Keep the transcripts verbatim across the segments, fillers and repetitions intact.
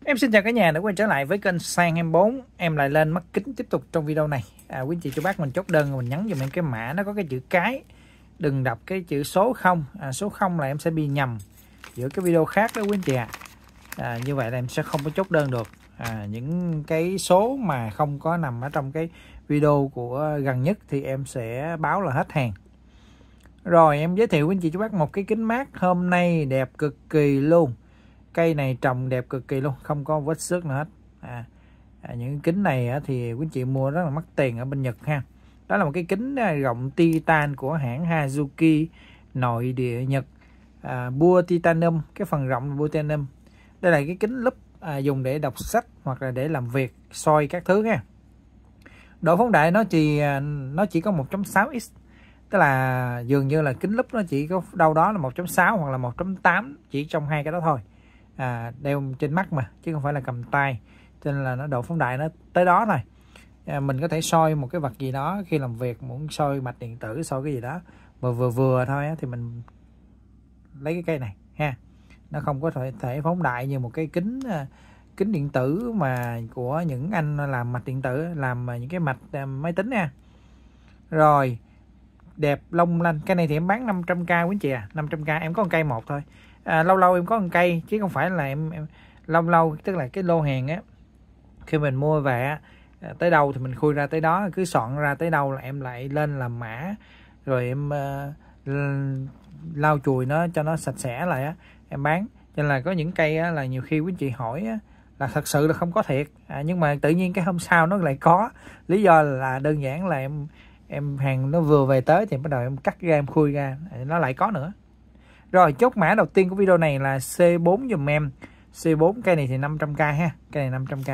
Em xin chào cả nhà đã quay trở lại với kênh Sang hai bốn. Em lại lên mắt kính tiếp tục trong video này. À, quý anh chị chú bác mình chốt đơn mình nhấn vào những cái mã nó có cái chữ cái, đừng đọc cái chữ số không. À, số không là em sẽ bị nhầm giữa cái video khác đó quý anh chị ạ. À. À, như vậy là em sẽ không có chốt đơn được. À, những cái số mà không có nằm ở trong cái video của gần nhất thì em sẽ báo là hết hàng. Rồi em giới thiệu quý anh chị chú bác một cái kính mát hôm nay đẹp cực kỳ luôn. Cây này trồng đẹp cực kỳ luôn, không có vết xước nữa hết. À, à, những kính này á, thì quý anh chị mua rất là mắc tiền ở bên Nhật ha. Đó là một cái kính gọng titan của hãng Hazuki nội địa Nhật. À, bua titanium, cái phần rộng là bua titanium. Đây là cái kính lúp à, dùng để đọc sách hoặc là để làm việc, soi các thứ ha. Độ phóng đại nó chỉ nó chỉ có một chấm sáu x. Tức là dường như là kính lúp nó chỉ có đâu đó là một chấm sáu hoặc là một chấm tám, chỉ trong hai cái đó thôi. À, đeo trên mắt mà chứ không phải là cầm tay, cho nên là nó độ phóng đại nó tới đó thôi. À, mình có thể soi một cái vật gì đó khi làm việc, muốn soi mạch điện tử, soi cái gì đó mà vừa vừa thôi á, thì mình lấy cái cây này ha. Nó không có thể, thể phóng đại như một cái kính kính điện tử mà của những anh làm mạch điện tử, làm những cái mạch máy tính nha. Rồi đẹp long lanh. Cái này thì em bán năm trăm k quý anh chị à, năm trăm k. Em có một cây một thôi. À, lâu lâu em có một cây chứ không phải là em, em lâu lâu, tức là cái lô hàng á, khi mình mua về á, tới đâu thì mình khui ra tới đó, cứ soạn ra tới đâu là em lại lên làm mã, rồi em uh, lau chùi nó cho nó sạch sẽ lại á, em bán. Cho nên là có những cây á, là nhiều khi quý anh chị hỏi á, là thật sự là không có thiệt, à, nhưng mà tự nhiên cái hôm sau nó lại có. Lý do là đơn giản là em em hàng nó vừa về tới thì bắt đầu em cắt ra, em khui ra, nó lại có nữa. Rồi chốt mã đầu tiên của video này là C bốn dùm em. C bốn cây này thì năm trăm k ha. Cây này năm trăm k.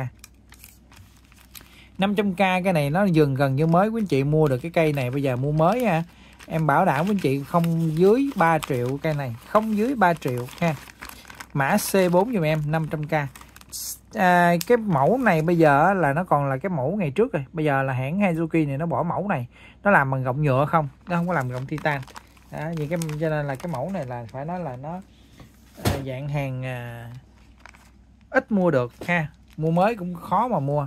năm trăm k cái này nó dừng gần như mới. Quý anh chị mua được cái cây này bây giờ mua mới ha, em bảo đảm quý anh chị không dưới ba triệu. Cây này không dưới ba triệu ha. Mã C bốn dùm em năm trăm k. À, cái mẫu này bây giờ là nó còn là cái mẫu ngày trước rồi. Bây giờ là hãng Hazuki này nó bỏ mẫu này, nó làm bằng gọng nhựa không, nó không có làm gọng titan. Đó, vì cái cho nên là cái mẫu này là phải nói là nó à, dạng hàng à, ít mua được ha, mua mới cũng khó mà mua.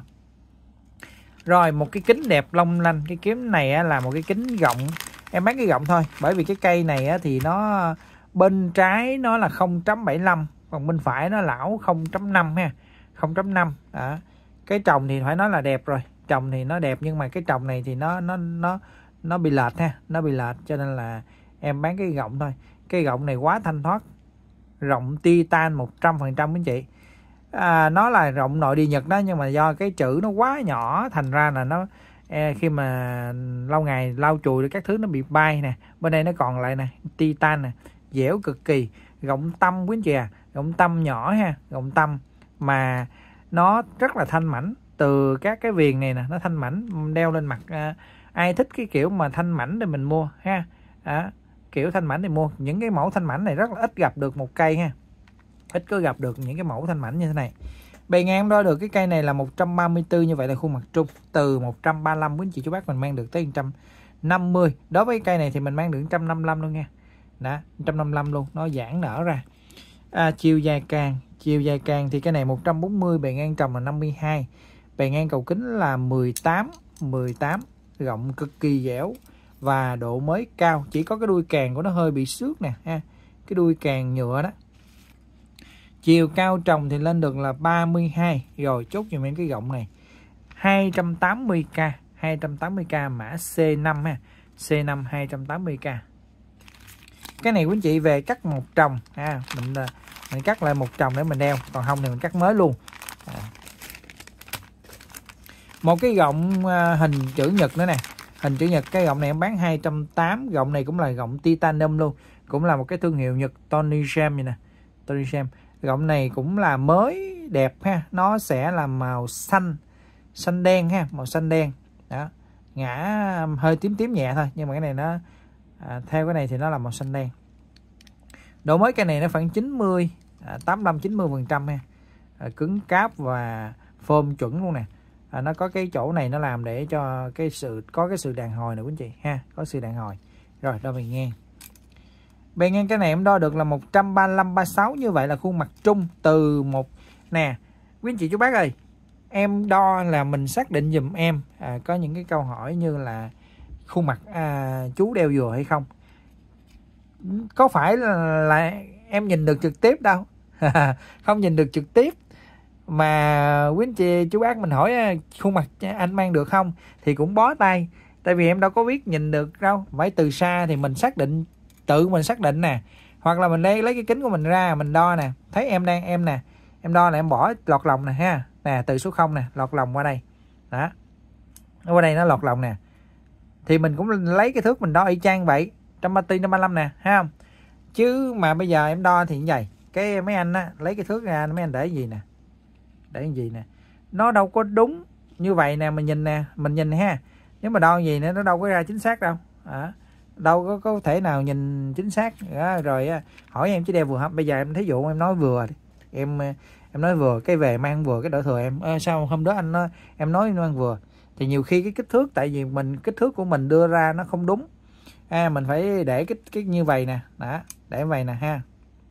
Rồi một cái kính đẹp long lanh. Cái kiếm này á, là một cái kính gọng, em bán cái gọng thôi, bởi vì cái cây này á, thì nó bên trái nó là không chấm bảy lăm, còn bên phải nó lão không chấm năm ha, không chấm năm. Đó. Cái trồng thì phải nói là đẹp rồi, trồng thì nó đẹp, nhưng mà cái trồng này thì nó nó nó nó bị lệch ha, nó bị lệch, cho nên là em bán cái gọng thôi. Cái gọng này quá thanh thoát, rộng titan một trăm phần trăm anh chị. À, nó là rộng nội địa Nhật đó, nhưng mà do cái chữ nó quá nhỏ thành ra là nó e, khi mà lâu ngày lau chùi các thứ nó bị bay nè. Bên đây nó còn lại nè, titan nè, dẻo cực kỳ. Gọng tâm quý anh chị à, gọng tâm nhỏ ha, gọng tâm mà nó rất là thanh mảnh. Từ các cái viền này nè, nó thanh mảnh, đeo lên mặt. À, ai thích cái kiểu mà thanh mảnh thì mình mua ha. À, kiểu thanh mảnh thì mua. Những cái mẫu thanh mảnh này rất là ít gặp được một cây ha, ít có gặp được những cái mẫu thanh mảnh như thế này. Bề ngang đo được cái cây này là một trăm ba mươi tư, như vậy là khuôn mặt trung. Từ một trăm ba mươi lăm quý anh chị chú bác mình mang được tới một trăm năm mươi. Đối với cây này thì mình mang được một trăm năm mươi lăm luôn nha. Đó, một trăm năm mươi lăm luôn, nó giãn nở ra. À, chiều dài càng, chiều dài càng thì cái này một trăm bốn mươi, bề ngang trồng là năm mươi hai, bề ngang cầu kính là mười tám, mười tám, rộng cực kỳ dẻo và độ mới cao. Chỉ có cái đuôi càng của nó hơi bị xước nè ha, cái đuôi càng nhựa đó. Chiều cao trồng thì lên được là ba mươi hai. Rồi chốt cho mình cái gọng này hai trăm tám mươi k, hai trăm tám mươi k mã C năm ha, C năm hai trăm tám mươi k. Cái này quý anh chị về cắt một trồng ha, mình mình cắt lại một trồng để mình đeo, còn không thì mình cắt mới luôn. À. Một cái gọng hình chữ nhật nữa nè, hình chữ nhật. Cái gọng này em bán hai trăm tám mươi. Gọng này cũng là gọng titanium luôn, cũng là một cái thương hiệu Nhật, Tony Sham vậy nè, Tony Sham. Gọng này cũng là mới đẹp ha, nó sẽ là màu xanh, xanh đen ha, màu xanh đen. Đó, ngã hơi tím tím nhẹ thôi, nhưng mà cái này nó à, theo cái này thì nó là màu xanh đen. Độ mới cái này nó khoảng chín mươi, à, tám mươi lăm chín mươi phần trăm ha. À, cứng cáp và phôm chuẩn luôn nè. À, nó có cái chỗ này nó làm để cho cái sự có cái sự đàn hồi nè quý anh chị ha, có sự đàn hồi. Rồi đo bề ngang. Bề ngang cái này em đo được là một trăm ba mươi lăm ba mươi sáu, như vậy là khuôn mặt trung. Từ một nè, quý anh chị chú bác ơi, em đo là mình xác định giùm em. à, Có những cái câu hỏi như là khuôn mặt à, chú đeo vừa hay không, có phải là, là em nhìn được trực tiếp đâu. Không nhìn được trực tiếp mà quý anh chị chú bác mình hỏi khuôn mặt anh mang được không thì cũng bó tay, tại vì em đâu có biết nhìn được đâu, phải từ xa thì mình xác định, tự mình xác định nè, hoặc là mình lấy lấy cái kính của mình ra mình đo nè, thấy em đang em nè, em đo là em bỏ lọt lòng nè ha, nè từ số không nè lọt lòng qua đây đó, qua đây nó lọt lòng nè, thì mình cũng lấy cái thước mình đo y chang vậy, một trăm ba mươi tư, một trăm ba mươi lăm nè ha không. Chứ mà bây giờ em đo thì như vậy, cái mấy anh á lấy cái thước ra, mấy anh để cái gì nè, để cái gì nè, nó đâu có đúng như vậy nè, mình nhìn nè, mình nhìn ha, nếu mà đo gì nữa nó đâu có ra chính xác đâu à, đâu có có thể nào nhìn chính xác đó. Rồi hỏi em chứ đeo vừa không, bây giờ em thí dụ em nói vừa em em nói vừa cái về mang vừa cái đỡ thừa em à, sao hôm đó anh nói em nói em mang vừa, thì nhiều khi cái kích thước, tại vì mình kích thước của mình đưa ra nó không đúng à, mình phải để cái cái như vậy nè, đó để vậy nè ha,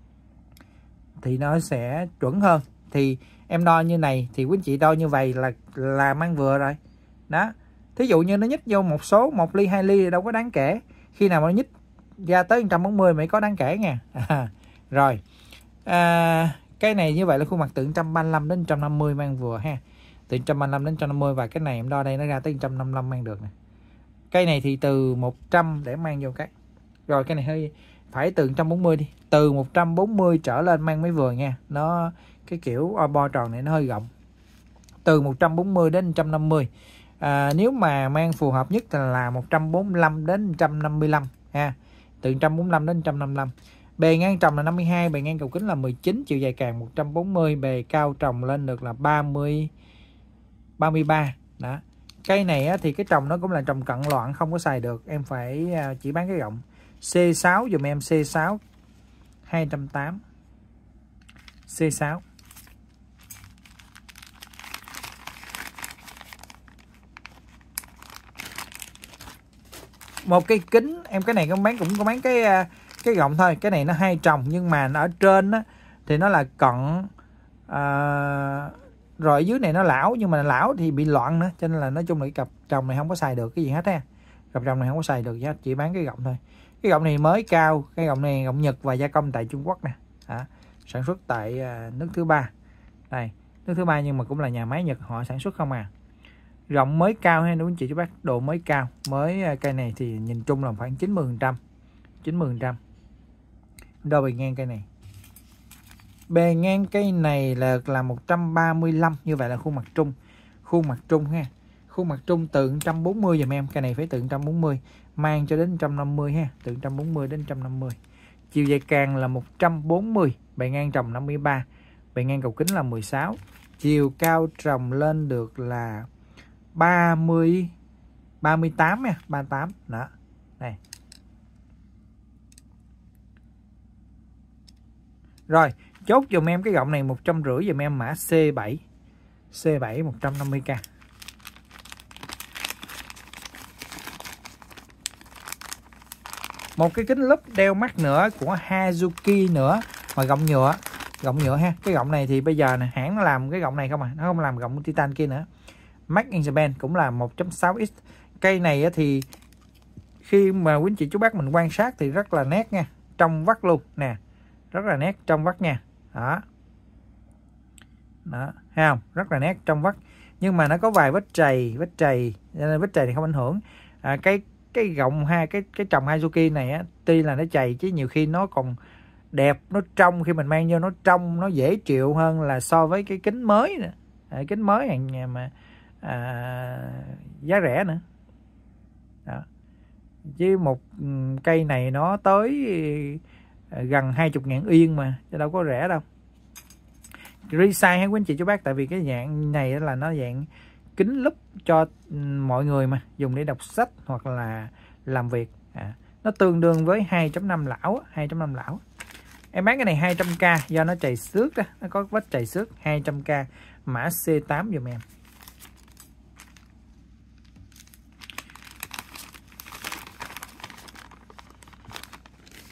thì nó sẽ chuẩn hơn. Thì em đo như này thì quý anh chị đo như vậy là là mang vừa rồi đó. Thí dụ như nó nhích vô một số một ly hai ly thì đâu có đáng kể, khi nào mà nó nhích ra tới một trăm bốn mươi mới có đáng kể nha. À, rồi à, cái này như vậy là khuôn mặt từ một trăm ba mươi lăm đến một trăm năm mươi mang vừa ha, từ một trăm ba mươi lăm đến một trăm năm mươi, và cái này em đo đây nó ra tới một trăm năm mươi lăm mang được nè. Cây này thì từ một trăm để mang vô cái. Rồi cái này hơi phải từ một trăm bốn mươi đi, từ một trăm bốn mươi trở lên mang mới vừa nha. Nó cái kiểu bo tròn này nó hơi rộng. Từ một trăm bốn mươi đến một trăm năm mươi. À, nếu mà mang phù hợp nhất là một trăm bốn mươi lăm đến một trăm năm mươi lăm ha. Từ một trăm bốn mươi lăm đến một trăm năm mươi lăm. Bề ngang trồng là năm mươi hai, bề ngang cầu kính là mười chín, chiều dài càng một trăm bốn mươi, bề cao trồng lên được là ba mươi ba mươi ba. Đó. Cây này á, thì cái trồng nó cũng là trồng cận loạn, không có xài được, em phải chỉ bán cái rộng. C sáu dùm em, C sáu hai trăm tám mươi. C sáu. Một cây kính, em cái này cũng bán cũng có bán cái cái rộng thôi, cái này nó hai trồng nhưng mà ở trên á thì nó là cận à, rồi ở dưới này nó lão, nhưng mà lão thì bị loạn nữa, cho nên là nói chung là cái cặp trồng này không có xài được cái gì hết ha. Cặp trồng này không có xài được gì hết, chỉ bán cái rộng thôi. Cái gọng này mới cao, cái gọng này gọng Nhật và gia công tại Trung Quốc nè, à, sản xuất tại à, nước thứ ba, đây nước thứ ba nhưng mà cũng là nhà máy Nhật họ sản xuất không à. Rộng mới cao ha, đúng anh chị chú bác, độ mới cao, mới à, cây này thì nhìn chung là khoảng chín mươi phần trăm, chín mươi phần trăm. Đo bề ngang cây này, bề ngang cây này là là một trăm ba mươi lăm, như vậy là khuôn mặt trung, khuôn mặt trung ha. Khuôn mặt trung từ một trăm bốn mươi dùm em, cây này phải từ một trăm bốn mươi mang cho đến một trăm năm mươi ha, từ một trăm bốn mươi đến một trăm năm mươi. Chiều dài càng là một trăm bốn mươi, bề ngang trồng năm mươi ba, bề ngang cầu kính là mười sáu, chiều cao trồng lên được là ba mươi ba mươi tám nha, ba mươi tám đó. Này. Rồi, chốt dùm em cái gọng này một trăm rưỡi dùm em, mã C bảy. C bảy một trăm năm mươi k. Một cái kính lúp đeo mắt nữa của Hazuki nữa, mà gọng nhựa, gọng nhựa ha. Cái gọng này thì bây giờ nè, hãng nó làm cái gọng này không à, nó không làm gọng titan kia nữa. Made in Japan cũng là một chấm sáu x. Cây này thì khi mà quý anh chị chú bác mình quan sát thì rất là nét nha, trong vắt luôn nè, rất là nét trong vắt nha. Đó. Đó, thấy không? Rất là nét trong vắt. Nhưng mà nó có vài vết trầy, vết trầy, nên vết trầy thì không ảnh hưởng. À, cái cái gọng hai cái cái trồng Hazuki này á, tuy là nó chày chứ nhiều khi nó còn đẹp, nó trong, khi mình mang vô nó trong, nó dễ chịu hơn là so với cái kính mới nữa. À, kính mới hàng nhà mà à, giá rẻ nữa. Đó. Chứ một cây này nó tới gần hai mươi ngàn yên mà, chứ đâu có rẻ đâu. Resize hay quý anh chị chú bác, tại vì cái dạng này là nó dạng kính lúp cho mọi người mà dùng để đọc sách hoặc là làm việc. À, nó tương đương với hai chấm năm lão, hai chấm năm lão. Em bán cái này hai trăm k do nó chày xước đó, nó có vết chày xước, hai trăm k, mã C tám dùm em.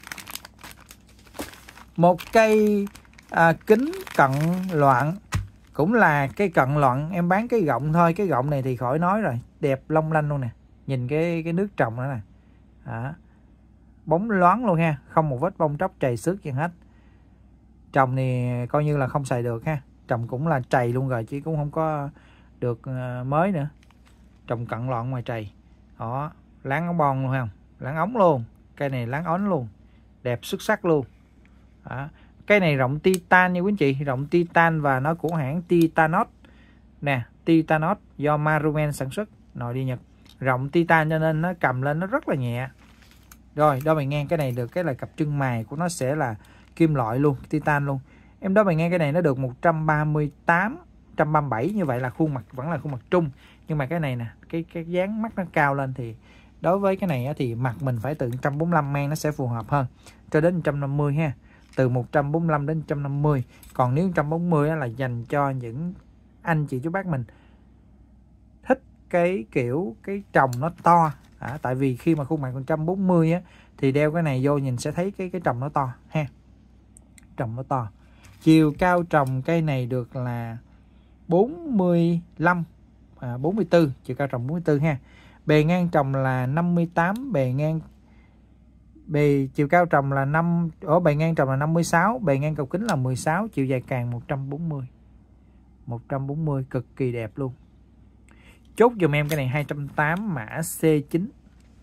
Một cây à, kính cận loạn cũng là cái cận loạn, em bán cái gọng thôi. Cái gọng này thì khỏi nói rồi, đẹp long lanh luôn nè. Nhìn cái cái nước trồng nữa nè, đó. Bóng loáng luôn ha, không một vết bong tróc trầy xước gì hết. Trồng thì coi như là không xài được ha, trồng cũng là trầy luôn rồi chứ cũng không có được mới nữa. Trồng cận loạn ngoài trầy. Đó, láng ống bon luôn không, láng ống luôn. Cây này láng ống luôn, đẹp xuất sắc luôn. Đó. Cây này rộng titan nha quý anh chị, rộng titan và nó của hãng Titanos nè, Titanos do Marumen sản xuất, nội địa Nhật. Rộng titan cho nên nó cầm lên nó rất là nhẹ. Rồi đo bề ngang cái này được cái là cặp chân mài của nó sẽ là kim loại luôn, titan luôn. Em đo bề ngang cái này nó được một trăm ba mươi tám, một trăm ba mươi bảy, như vậy là khuôn mặt vẫn là khuôn mặt trung. Nhưng mà cái này nè, cái cái dáng mắt nó cao lên thì đối với cái này thì mặt mình phải từ một trăm bốn mươi lăm mang nó sẽ phù hợp hơn, cho đến một trăm năm mươi ha. Từ một trăm bốn mươi lăm đến một trăm năm mươi. Còn nếu một trăm bốn mươi là dành cho những anh chị chú bác mình thích cái kiểu cái trồng nó to. À, tại vì khi mà khuôn mặt một trăm bốn mươi á, thì đeo cái này vô nhìn sẽ thấy cái cái trồng nó to ha. Trồng nó to. Chiều cao trồng cây này được là bốn mươi lăm, à, bốn mươi tư, chiều cao trồng bốn mươi tư ha. Bề ngang trồng là năm mươi tám, bề ngang bề chiều cao trồng là năm, ở bề ngang trồng là năm mươi sáu, bề ngang cầu kính là mười sáu, chiều dài càng một trăm bốn mươi. một trăm bốn mươi cực kỳ đẹp luôn. Chốt dùm em cái này hai trăm tám mươi mã C chín.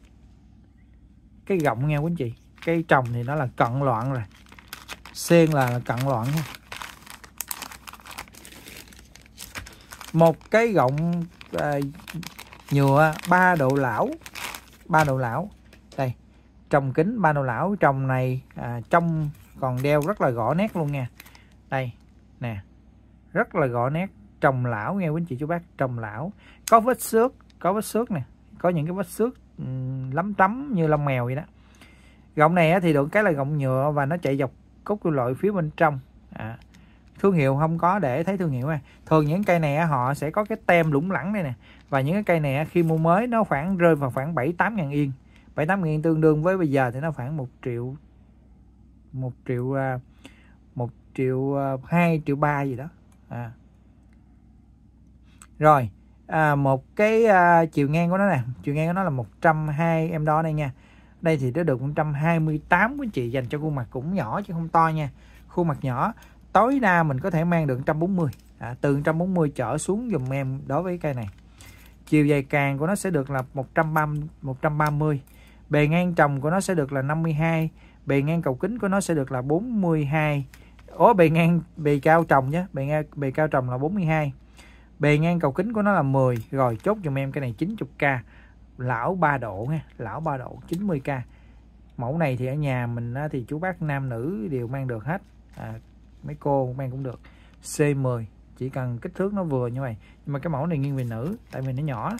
Cái gọng nha quý anh chị, cái trồng thì nó là cận loạn rồi. Sen là cận loạn nha. Một cái gọng à, nhựa ba độ lão, ba độ lão. Đây, trồng kính ba độ lão, trồng này à, trong còn đeo rất là gõ nét luôn nha. Đây nè, rất là gõ nét, trồng lão nghe quý anh chị chú bác, trồng lão. Có vết xước, có vết xước nè, có những cái vết xước um, lấm tấm như lông mèo vậy đó. Gọng này thì được cái là gọng nhựa và nó chạy dọc cốt kim loại phía bên trong. À, thương hiệu không có để thấy thương hiệu ha. Thường những cây này họ sẽ có cái tem lủng lẳng đây nè. Và những cái cây này khi mua mới nó khoảng rơi vào khoảng bảy tám ngàn yên. bảy tám ngàn yên tương đương với bây giờ thì nó khoảng một triệu, một triệu, một triệu hai, triệu ba gì đó. À. Rồi, à, một cái à, chiều ngang của nó nè, chiều ngang của nó là một trăm hai mươi, em đo đây nha. Đây thì nó được một trăm hai mươi tám quý chị, dành cho khuôn mặt cũng nhỏ chứ không to nha. Khuôn mặt nhỏ, tối đa mình có thể mang được một trăm bốn mươi. À, từ một trăm bốn mươi trở xuống dùm em đối với cây này. Chiều dài càng của nó sẽ được là một trăm ba mươi, một trăm ba mươi. Bề ngang trồng của nó sẽ được là năm mươi hai. Bề ngang cầu kính của nó sẽ được là bốn mươi hai. Ủa, bề ngang, bề cao trồng nhé, bề ngang, bề cao trồng là bốn mươi hai. Bề ngang cầu kính của nó là mười. Rồi chốt dùm em cái này chín mươi k. Lão ba độ ha, lão ba độ chín mươi k. Mẫu này thì ở nhà mình thì chú bác nam nữ đều mang được hết. À, mấy cô mang cũng được. C mười, chỉ cần kích thước nó vừa như vậy. Nhưng mà cái mẫu này nghiêng về nữ, tại vì nó nhỏ.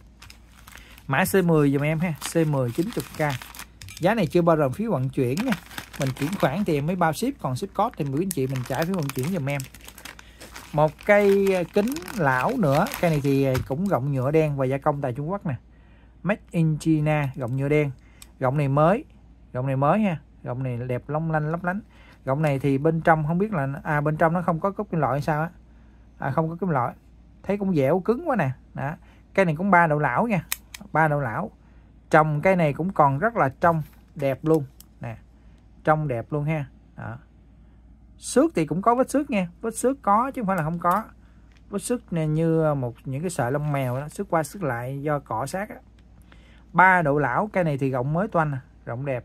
Mã C mười dùm em ha, C mười chín mươi k. Giá này chưa bao gồm phí vận chuyển nha. Mình chuyển khoản thì em mới bao ship, còn ship code thì quý anh chị mình trả phí vận chuyển dùm em. Một cây kính lão nữa, cây này thì cũng gọng nhựa đen và gia công tại Trung Quốc nè. Made in China, gọng nhựa đen. Gọng này mới, gọng này mới ha, gọng này đẹp long lanh lấp lánh. Gọng này thì bên trong không biết là à bên trong nó không có cốt kim loại hay sao á. À không có kim loại. Thấy cũng dẻo cứng quá nè. Đó. Cây này cũng ba độ lão nha. ba độ lão. Trồng cây này cũng còn rất là trong, đẹp luôn nè. Trong đẹp luôn ha. Đó. Xước thì cũng có vết xước nha, vết xước có chứ không phải là không có. Vết xước như một những cái sợi lông mèo đó, xước qua xước lại do cọ sát á. ba độ lão, cây này thì rộng mới toanh, rộng đẹp.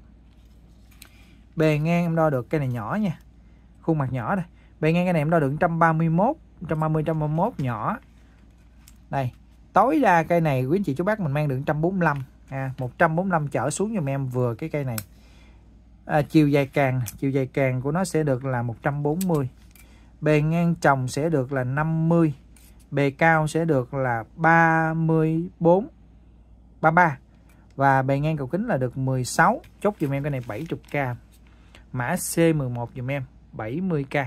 Bề ngang em đo được cây này nhỏ nha. Khuôn mặt nhỏ đây. Bề ngang cây này em đo được một trăm ba mươi mốt, một trăm ba mươi, một trăm ba mươi mốt nhỏ. Đây, tối đa cây này quý anh chị chú bác mình mang được một trăm bốn mươi lăm, à, một trăm bốn mươi lăm trở xuống giùm em vừa cái cây này. À, chiều dài càng, chiều dài càng của nó sẽ được là một trăm bốn mươi. Bề ngang trồng sẽ được là năm mươi. Bề cao sẽ được là ba mươi bốn, ba mươi ba. Và bề ngang cầu kính là được mười sáu. Chốt dùm em cái này bảy mươi k. Mã C mười một dùm em bảy mươi k.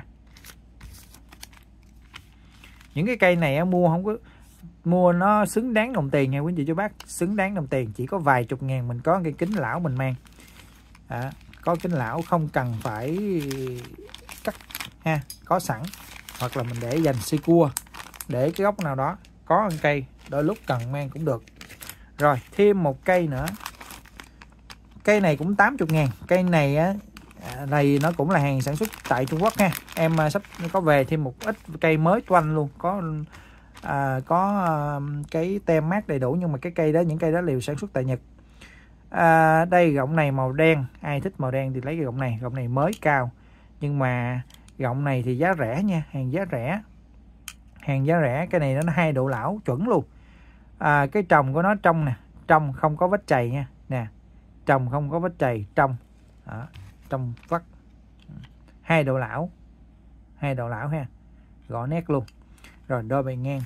Những cái cây này mua không có, mua nó xứng đáng đồng tiền nha quý anh chị chú bác, xứng đáng đồng tiền. Chỉ có vài chục ngàn mình có cây kính lão mình mang. À, có kính lão không cần phải cắt ha, có sẵn. hoặc là mình để dành xi cua, để cái góc nào đó có một cây, đôi lúc cần mang cũng được. Rồi thêm một cây nữa, cây này cũng tám mươi ngàn. Cây này á, này nó cũng là hàng sản xuất tại Trung Quốc ha. Em sắp có về thêm một ít cây mới toanh luôn, có à, có à, cái tem mát đầy đủ, nhưng mà cái cây đó, những cây đó đều sản xuất tại Nhật. À, đây gọng này màu đen, ai thích màu đen thì lấy cái gọng này, gọng này mới cao, nhưng mà gọng này thì giá rẻ nha, hàng giá rẻ, hàng giá rẻ. Cái này nó hai độ lão chuẩn luôn. À, cái trồng của nó trong nè, trong không có vết chày nha, nè, trồng không có vết chày trong, đó, trong vắt, hai độ lão, hai độ lão ha, gõ nét luôn. Rồi đôi bề ngang,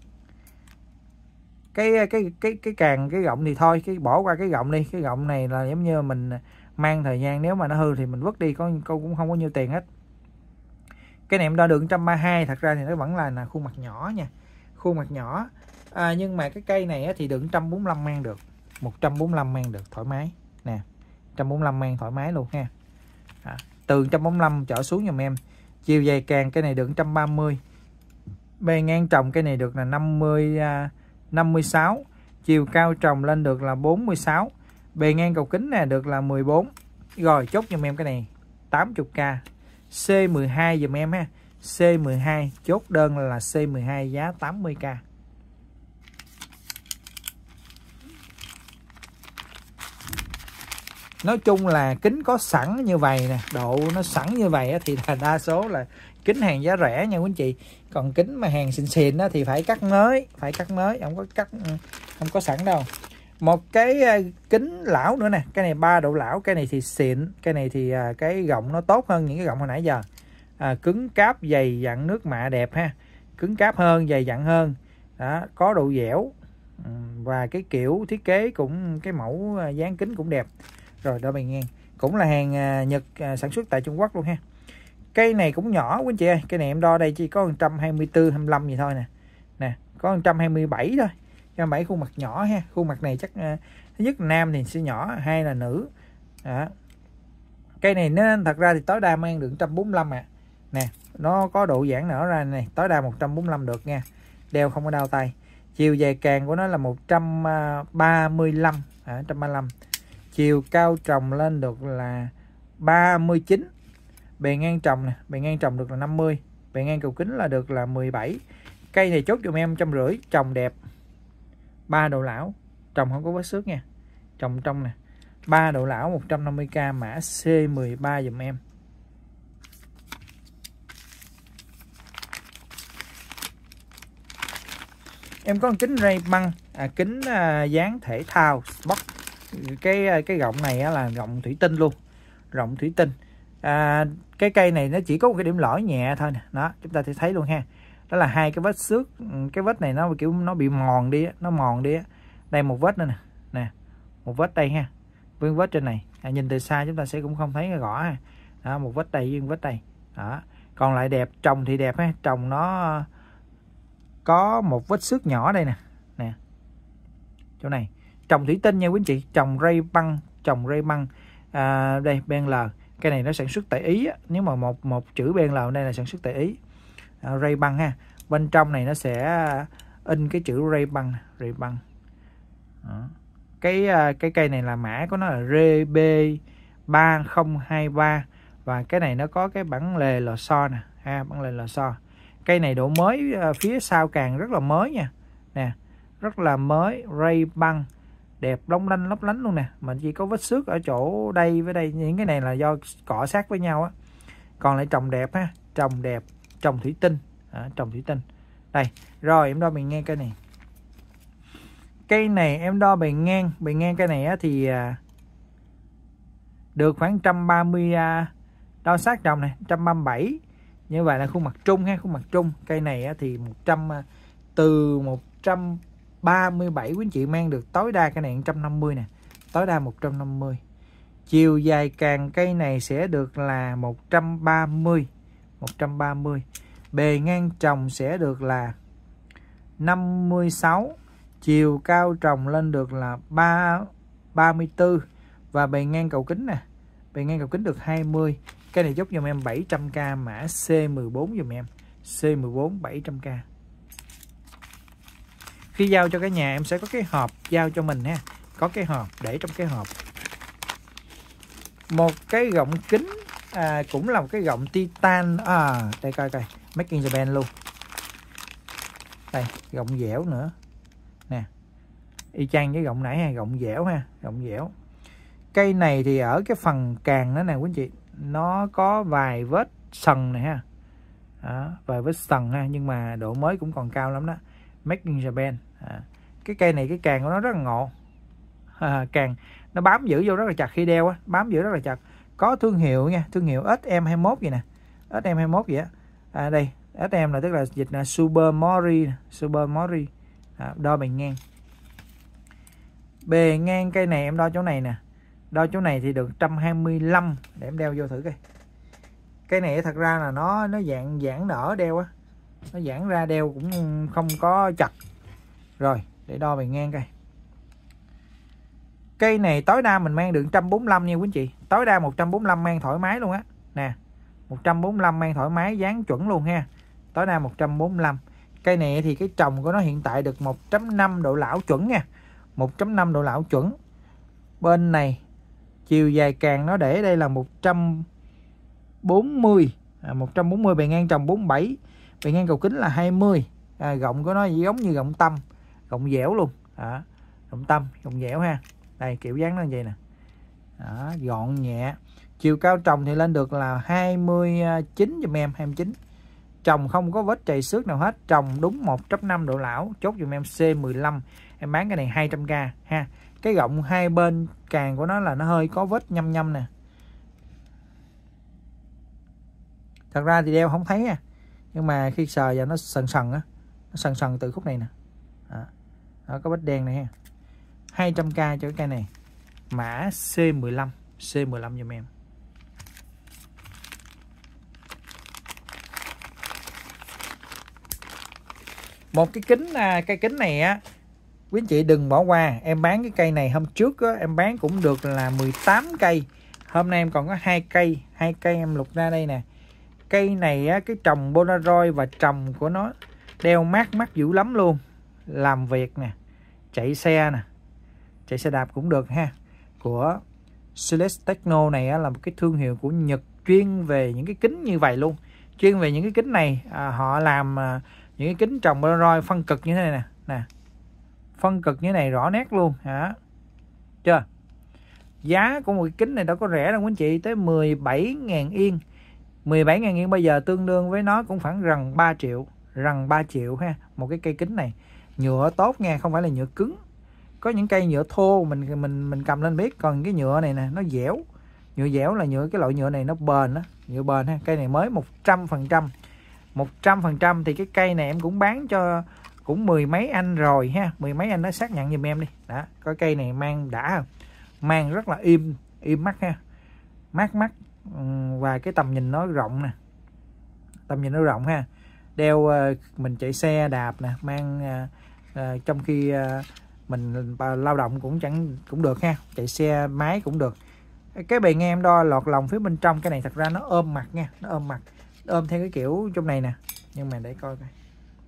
cái cái cái cái càng cái gọng thì thôi, cái bỏ qua cái gọng đi. Cái gọng này là giống như mình mang thời gian, nếu mà nó hư thì mình vứt đi, có câu cũng không có nhiêu tiền hết. Cái này em đo được một trăm ba mươi hai, thật ra thì nó vẫn là, là khuôn mặt nhỏ nha, khuôn mặt nhỏ. À, nhưng mà cái cây này thì được một trăm bốn mươi lăm mang được, một trăm bốn mươi lăm mang được thoải mái nè, một trăm bốn mươi lăm mang thoải mái luôn ha. À, từ một trăm bốn mươi lăm trở xuống giùm em. Chiều dài càng cái này được một trăm ba mươi, bề ngang trồng cái này được là năm mươi, năm mươi sáu, chiều cao trồng lên được là bốn mươi sáu, bề ngang cầu kính nè được là mười bốn. Rồi chốt giùm em cái này tám mươi k, C mười hai giùm em ha, C mười hai, chốt đơn là C mười hai, giá tám mươi k. Nói chung là kính có sẵn như vậy nè, độ nó sẵn như vậy thì là đa số là kính hàng giá rẻ nha quý anh chị. Còn kính mà hàng xịn xịn thì phải cắt mới, phải cắt mới, không có cắt, không có sẵn đâu. Một cái kính lão nữa nè, cái này ba độ lão, cái này thì xịn, cái này thì cái gọng nó tốt hơn những cái gọng hồi nãy giờ. À, cứng cáp, dày dặn, nước mạ đẹp ha, cứng cáp hơn, dày dặn hơn, đó, có độ dẻo, và cái kiểu thiết kế cũng, cái mẫu dáng kính cũng đẹp. Rồi đo bề ngang, cũng là hàng Nhật sản xuất tại Trung Quốc luôn ha. Cây này cũng nhỏ quý anh chị ơi, cái này em đo đây chỉ có một trăm hai mươi tư, hai mươi lăm gì thôi nè, nè có một trăm hai mươi bảy thôi, một trăm hai mươi bảy, khuôn mặt nhỏ ha. Khuôn mặt này chắc thứ nhất là nam thì sẽ nhỏ, hai là nữ. Đó. Cây này nó thật ra thì tối đa mang được một trăm bốn mươi lăm à, nè nó có độ giãn nở ra này, tối đa một trăm bốn mươi lăm được nha, đeo không có đau tay. Chiều dài càng của nó là một trăm ba mươi lăm, à, một trăm ba mươi lăm, chiều cao trồng lên được là ba mươi chín, bề ngang trồng nè, bề ngang trồng được là năm mươi, bề ngang cầu kính là được là mười bảy. Cây này chốt giùm em một trăm rưỡi, trồng đẹp, ba độ lão, trồng không có vết xước nha, trồng trong nè, ba độ lão, một trăm năm mươi k, mã C mười ba giùm em. Em có một kính Ray-Ban, à, kính à, dáng thể thao Sport. Cái cái gọng này á, là gọng thủy tinh luôn, gọng thủy tinh. À, cái cây này nó chỉ có một cái điểm lõi nhẹ thôi nè, đó chúng ta thể thấy luôn ha, đó là hai cái vết xước. Cái vết này nó kiểu nó bị mòn đi, nó mòn đi. Đây một vết nữa nè, nè một vết đây ha, với vết trên này, à, nhìn từ xa chúng ta sẽ cũng không thấy cái gõ ha. Đó, một vết đây với vết đây, đó. Còn lại đẹp, trồng thì đẹp ha, trồng nó có một vết xước nhỏ đây nè, nè chỗ này, trồng thủy tinh nha quý anh chị, trồng Ray-Ban, trồng Ray-Ban. À, đây Ben L, cái này nó sản xuất tại Ý á. Nếu mà một một chữ Ben L đây là sản xuất tại Ý. À, Ray-Ban ha, bên trong này nó sẽ in cái chữ Ray-Ban, Ray-Ban. Cái cái cây này là mã của nó là R B ba không hai ba, và cái này nó có cái bản lề lò xo nè, ha, bản lề lò xo. Cây này độ mới phía sau càng rất là mới nha, nè rất là mới, Ray-Ban đẹp, long lanh lấp lánh luôn nè, mà chỉ có vết xước ở chỗ đây với đây, những cái này là do cọ sát với nhau á. Còn lại trồng đẹp ha, trồng đẹp, trồng thủy tinh, à, trồng thủy tinh đây. Rồi em đo bề ngang cây này, cây này em đo bề ngang, bề ngang cây này á, thì à, được khoảng một trăm ba mươi, à, đo sát trồng này một trăm ba mươi bảy. Như vậy là khuôn mặt trung ha, khuôn mặt trung. Cây này á, thì một trăm, từ một trăm ba mươi bảy quý anh chị mang được tối đa cái này một trăm năm mươi nè, tối đa một trăm năm mươi. Chiều dài càng cây này sẽ được là một trăm ba mươi, một trăm ba mươi. Bề ngang trồng sẽ được là năm mươi sáu, chiều cao trồng lên được là ba mươi tư, và bề ngang cầu kính nè, bề ngang cầu kính được hai mươi. Cái này giúp giùm em bảy trăm k, mã C mười bốn giùm em, C mười bốn bảy trăm k. Khi giao cho cả nhà em sẽ có cái hộp giao cho mình ha, có cái hộp để trong cái hộp. Một cái gọng kính à, cũng là một cái gọng titan à, đây coi coi, Made in Japan luôn. Đây, gọng dẻo nữa nè, y chang với gọng nãy ha, gọng dẻo ha, gọng dẻo. Cây này thì ở cái phần càng đó nè quý anh chị, nó có vài vết sần này ha. Đó, vài vết sần ha, nhưng mà độ mới cũng còn cao lắm đó. Made in Japan. À, cái cây này cái càng của nó rất là ngộ. À, càng nó bám giữ vô rất là chặt khi đeo á, bám giữ rất là chặt. Có thương hiệu nha, thương hiệu ét em hai mốt vậy nè. ét em hai mốt vậy á. À đây, ét em là tức là dịch là Super Mori, Super Mori. À, đo bề ngang. Bề ngang cây này em đo chỗ này nè. Đo chỗ này thì được một trăm hai mươi lăm, để em đeo vô thử coi. Cây này thật ra là nó nó dạng giãn nở đeo á. Nó giãn ra đeo cũng không có chặt. Rồi, để đo bề ngang coi. Cây này tối đa mình mang được một trăm bốn mươi lăm nha quý anh chị. Tối đa một trăm bốn mươi lăm mang thoải mái luôn á. Nè, một trăm bốn mươi lăm mang thoải mái, dáng chuẩn luôn ha. Tối đa một trăm bốn mươi lăm. Cây này thì cái trồng của nó hiện tại được một chấm năm độ lão chuẩn nha. một chấm năm độ lão chuẩn. Bên này chiều dài càng nó để đây là một trăm bốn mươi, à, một trăm bốn mươi, bề ngang trồng bốn mươi bảy, bề ngang cầu kính là hai mươi. À, gọng của nó giống như gọng tâm, gọng dẻo luôn. À, gọng tâm, gọng dẻo ha. Đây kiểu dáng nó như vậy nè. Đó, gọn nhẹ. Chiều cao trồng thì lên được là hai mươi chín giùm em, hai mươi chín. Trồng không có vết chày xước nào hết, trồng đúng một chấm năm độ lão, chốt giùm em C mười lăm. Em bán cái này hai trăm k ha. Cái gọng hai bên càng của nó là nó hơi có vết nhăm nhăm nè. Thật ra thì đeo không thấy nha, nhưng mà khi sờ vào nó sần sần á, nó sần sần từ khúc này nè. Đó, đó có vết đen này ha. hai trăm k cho cái cây này. Mã C mười lăm, C mười lăm giùm em. Một cái kính, à, cây kính này á quý anh chị đừng bỏ qua. Em bán cái cây này hôm trước á, em bán cũng được là mười tám cây. Hôm nay em còn có hai cây, hai cây em lục ra đây nè. Cây này á, cái trồng Polaroid và trồng của nó đeo mát mắt dữ lắm luôn. Làm việc nè, chạy xe nè, chạy xe đạp cũng được ha. Của Celeste Techno này á, là một cái thương hiệu của Nhật chuyên về những cái kính như vậy luôn. Chuyên về những cái kính này, à, họ làm à, những cái kính trồng Polaroid phân cực như thế này nè, nè. Phân cực như thế này rõ nét luôn hả? Chưa? Giá của một cái kính này đâu có rẻ đâu quý anh chị, tới mười bảy ngàn yên. mười bảy ngàn yên bây giờ tương đương với nó cũng khoảng gần ba triệu, gần ba triệu ha. Một cái cây kính này nhựa tốt nha, không phải là nhựa cứng. Có những cây nhựa thô mình mình mình cầm lên biết, còn cái nhựa này nè nó dẻo. Nhựa dẻo là nhựa, cái loại nhựa này nó bền đó, nhựa bền ha. Cây này mới một trăm phần trăm. một trăm phần trăm thì cái cây này em cũng bán cho cũng mười mấy anh rồi ha, mười mấy anh nó xác nhận giùm em đi. Đó, có cây này mang đã không? Mang rất là im, im mắt ha. Mát mắt, và cái tầm nhìn nó rộng nè. Tầm nhìn nó rộng ha. Đeo mình chạy xe đạp nè, mang uh, trong khi uh, mình lao động cũng chẳng cũng được ha, chạy xe máy cũng được. Cái bề ngang em đo lọt lòng phía bên trong, cái này thật ra nó ôm mặt nha, nó ôm mặt, nó ôm theo cái kiểu trong này nè. Nhưng mà để coi coi.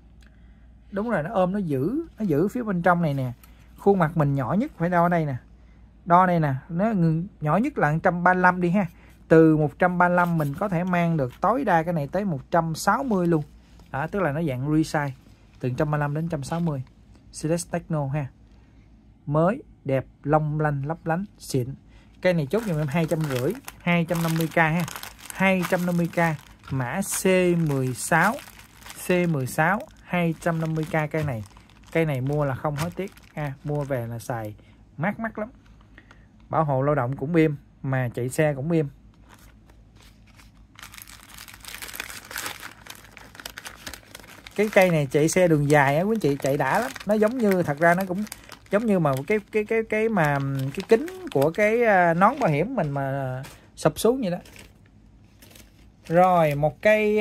Đúng rồi, nó ôm, nó giữ, nó giữ phía bên trong này nè. Khuôn mặt mình nhỏ nhất phải đo đây nè. Đo đây nè, nó nhỏ nhất là một trăm ba mươi lăm đi ha. Từ một trăm ba mươi lăm mình có thể mang được tối đa cái này tới một trăm sáu mươi luôn. Đó, tức là nó dạng resize. Từ một trăm ba mươi lăm đến một trăm sáu mươi. Celeste Techno ha. Mới, đẹp, long lanh, lấp lánh, xịn. Cây này chốt giùm em hai trăm rưỡi, hai trăm năm mươi k ha. hai trăm năm mươi k, mã C mười sáu. C mười sáu, hai trăm năm mươi k cây này. Cây này mua là không hối tiếc ha, mua về là xài mát mắt lắm. Bảo hộ lao động cũng êm, mà chạy xe cũng êm. Cái cây này chạy xe đường dài á quý anh chị, chạy đã lắm. Nó giống như, thật ra nó cũng giống như mà cái cái cái cái mà cái kính của cái nón bảo hiểm mình mà sụp xuống vậy đó. Rồi một cây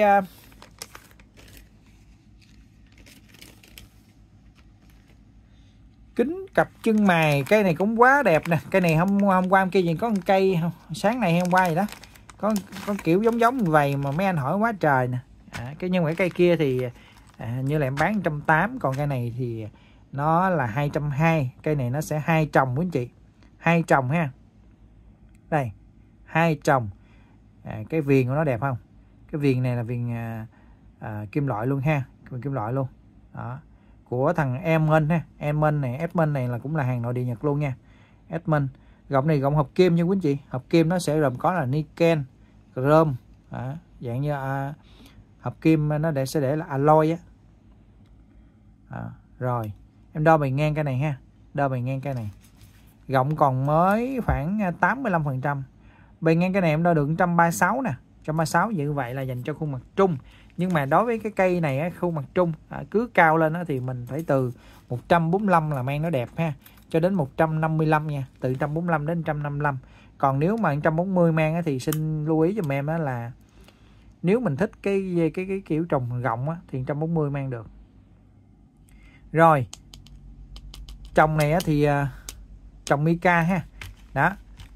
kính cặp chân mày, cây này cũng quá đẹp nè. Cây này hôm hôm qua hôm kia gì có một cây sáng này hôm qua gì đó, có có kiểu giống giống như vậy mà mấy anh hỏi quá trời nè. À, cái nhưng mà cái cây kia thì à, như là em bán một trăm tám mươi, còn cây này thì nó là hai trăm hai mươi. Cây này nó sẽ hai trồng quý anh chị, hai trồng ha. Đây, hai trồng. À, cái viền của nó đẹp không? Cái viền này là viền à, à, kim loại luôn ha, viền kim loại luôn. Đó. Của thằng Eamon ha, Eamon này, Edmond này là cũng là hàng nội địa Nhật luôn nha. Edmond. Gọng này gọng hợp kim nha quý anh chị. Hợp kim nó sẽ gồm có là niken, chrome, à, dạng như à, hợp kim nó để sẽ để là alloy á. À, rồi, em đo bề ngang cái này ha, đo bề ngang cái này. Gọng còn mới khoảng tám mươi lăm phần trăm. Bề ngang cái này em đo được một trăm ba mươi sáu nè, một trăm ba mươi sáu, như vậy là dành cho khuôn mặt trung. Nhưng mà đối với cái cây này á, khuôn mặt trung à, cứ cao lên á, thì mình phải từ một trăm bốn mươi lăm là mang nó đẹp ha, cho đến một trăm năm mươi lăm nha, từ một trăm bốn mươi lăm đến một trăm năm mươi lăm. Còn nếu mà một trăm bốn mươi mang á, thì xin lưu ý giùm em á, là nếu mình thích cái cái cái, cái kiểu trồng rộng á, thì một trăm bốn mươi mang được. Rồi trồng này á, thì uh, trồng mica ha. Đó,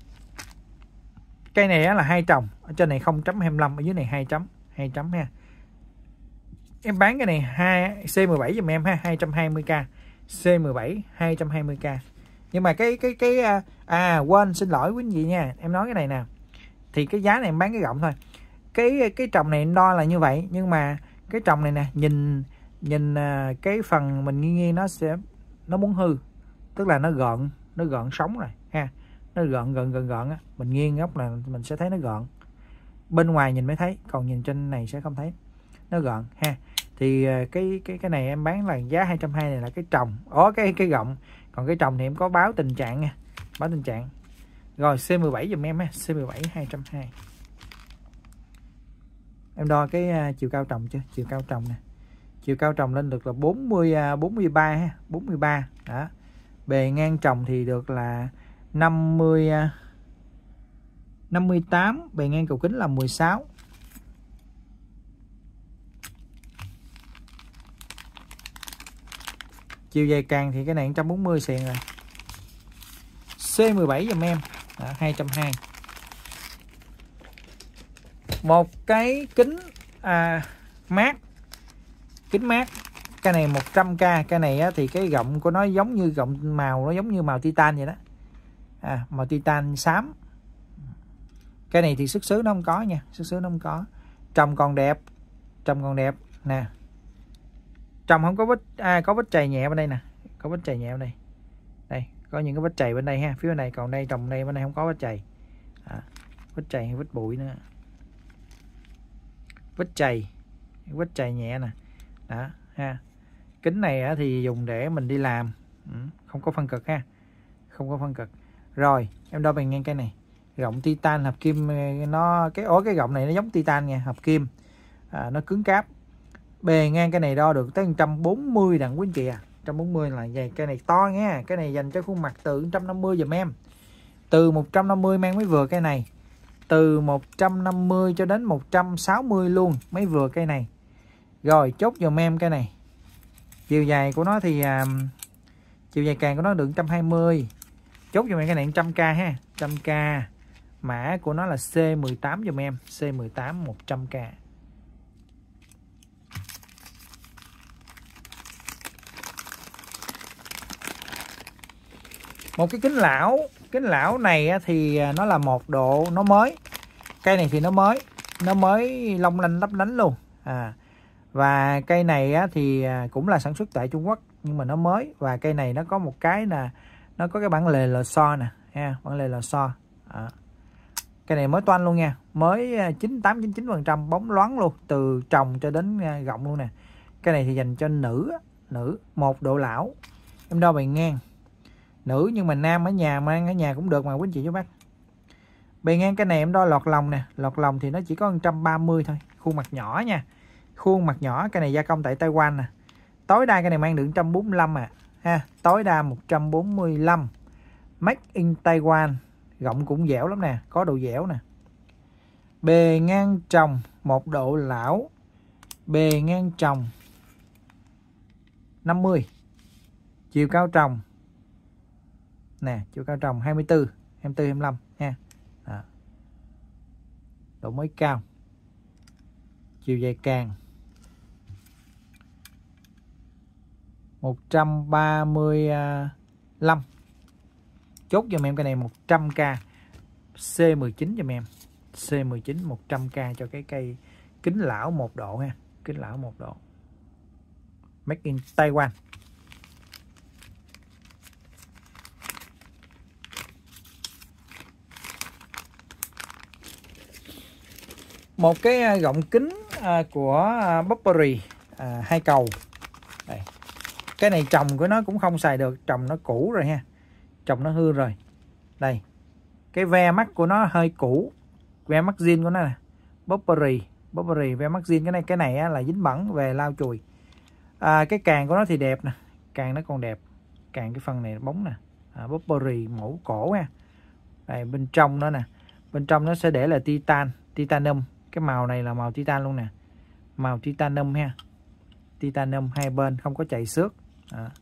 cây này á, là hai trồng, ở trên này không chấm hai mươi lăm, ở dưới này hai chấm, hai chấm ha. Em bán cái này hai C mười bảy giùm em ha, hai trăm hai mươi k. C mười bảy hai trăm hai mươi k. Nhưng mà cái cái cái à quên, xin lỗi quý vị nha, em nói cái này nè. Thì cái giá này em bán cái gọng thôi. Cái cái trồng này em đo là như vậy, nhưng mà cái trồng này nè, nhìn nhìn cái phần mình nghiêng nghiêng nó sẽ nó muốn hư. Tức là nó gợn, nó gợn sóng rồi ha. Nó gợn gợn gợn gợn á, mình nghiêng góc là mình sẽ thấy nó gợn. Bên ngoài nhìn mới thấy, còn nhìn trên này sẽ không thấy. Nó gợn ha. Thì cái cái cái này em bán là giá hai trăm hai mươi này là cái trồng, ó cái cái gọng. Còn cái trồng thì em có báo tình trạng nha, báo tình trạng. Rồi C mười bảy giùm em ha, C mười bảy hai trăm hai mươi. Em đo cái chiều cao trồng chưa? Chiều cao trồng nè. Chiều cao trồng lên được là bốn mươi bốn mươi ba ha, bốn mươi ba. Đó. Bề ngang trồng thì được là năm mươi năm mươi tám, bề ngang cầu kính là mười sáu. Chiều dài càng thì cái này một trăm bốn mươi xèn rồi. C mười bảy giùm em. Đó, hai trăm hai mươi. Một cái kính à, mát. Kính mát. Cái này một trăm k. Cái này á, thì cái gọng của nó giống như gọng màu, nó giống như màu titan vậy đó. À, màu titan xám. Cái này thì xuất xứ nó không có nha, xuất xứ nó không có. Trồng còn đẹp, trồng còn đẹp nè. Trồng không có vết à, có vết chày nhẹ bên đây nè, có vết chày nhẹ bên đây. Đây, có những cái vết chày bên đây ha, phía bên này, còn đây trồng đây bên đây không có vết chày. À, vết chày hay vết bụi nữa. Vết chày, vết chày nhẹ nè. Đó ha. Kính này thì dùng để mình đi làm, không có phân cực ha, không có phân cực. Rồi em đo bề ngang cây này, gọng titan hợp kim, nó cái ổ cái gọng này nó giống titan nha, hợp kim, à, nó cứng cáp. Bề ngang cái này đo được tới một trăm bốn mươi đặng quý anh chị à, một trăm bốn mươi là vậy. Cái này to nha, cái này dành cho khuôn mặt từ một trăm năm mươi giùm em, từ một trăm năm mươi mang mới vừa cây này, từ một trăm năm mươi cho đến một trăm sáu mươi luôn mới vừa cây này. Rồi chốt giùm em cái này. Chiều dài của nó thì à, chiều dài càng của nó được một trăm hai mươi. Chốt giùm em cái này một trăm k ha, một trăm k. Mã của nó là C mười tám giùm em, C mười tám một trăm k. Một cái kính lão, kính lão này thì nó là một độ, nó mới. Cây này thì nó mới, nó mới long lanh lấp lánh luôn. À, và cây này thì cũng là sản xuất tại Trung Quốc, nhưng mà nó mới. Và cây này nó có một cái là nó có cái bản lề lò xo nè ha, bản lề lò xo. À, cây này mới toanh luôn nha, mới chín mươi tám chín mươi chín phần trăm bóng loáng luôn, từ trồng cho đến gọng luôn nè. Cái này thì dành cho nữ, nữ một độ lão. Em đo bề ngang. Nữ nhưng mà nam ở nhà, mang ở nhà cũng được mà quý anh chị chú bác. Bề ngang cái này em đo lọt lòng nè, lọt lòng thì nó chỉ có một trăm ba mươi thôi, khuôn mặt nhỏ nha. Khuôn mặt nhỏ, cái này gia công tại Taiwan nè. Tối đa cái này mang được một trăm bốn mươi lăm à ha, tối đa một trăm bốn mươi lăm. Make in Taiwan. Gọng cũng dẻo lắm nè, có độ dẻo nè. Bề ngang trồng một độ lão. Bề ngang trồng năm mươi. Chiều cao trồng nè, chiều cao trồng hai mươi tư, hai mươi tư hai mươi lăm ha. Độ mới cao. Chiều dài càng một trăm ba mươi lăm. Chốt giùm em cái này một trăm k. C mười chín giùm em. C mười chín một trăm k cho cái cây kính lão một độ ha. Kính lão một độ. Make in Taiwan. Một cái gọng kính của Burberry à, hai cầu. Đây. Cái này trồng của nó cũng không xài được, trồng nó cũ rồi ha. Trồng nó hư rồi. Đây. Cái ve mắt của nó hơi cũ. Ve mắt zin của nó nè. Burberry, Burberry ve mắt zin, cái này cái này á, là dính bẩn về lau chùi. À, cái càng của nó thì đẹp nè, càng nó còn đẹp. Càng cái phần này bóng nè. À, Burberry mẫu cổ ha. Đây bên trong nó nè. Bên trong nó sẽ để là titan, titanium. Cái màu này là màu titan luôn nè. Màu titanium ha. Titanium hai bên không có chạy xước. À.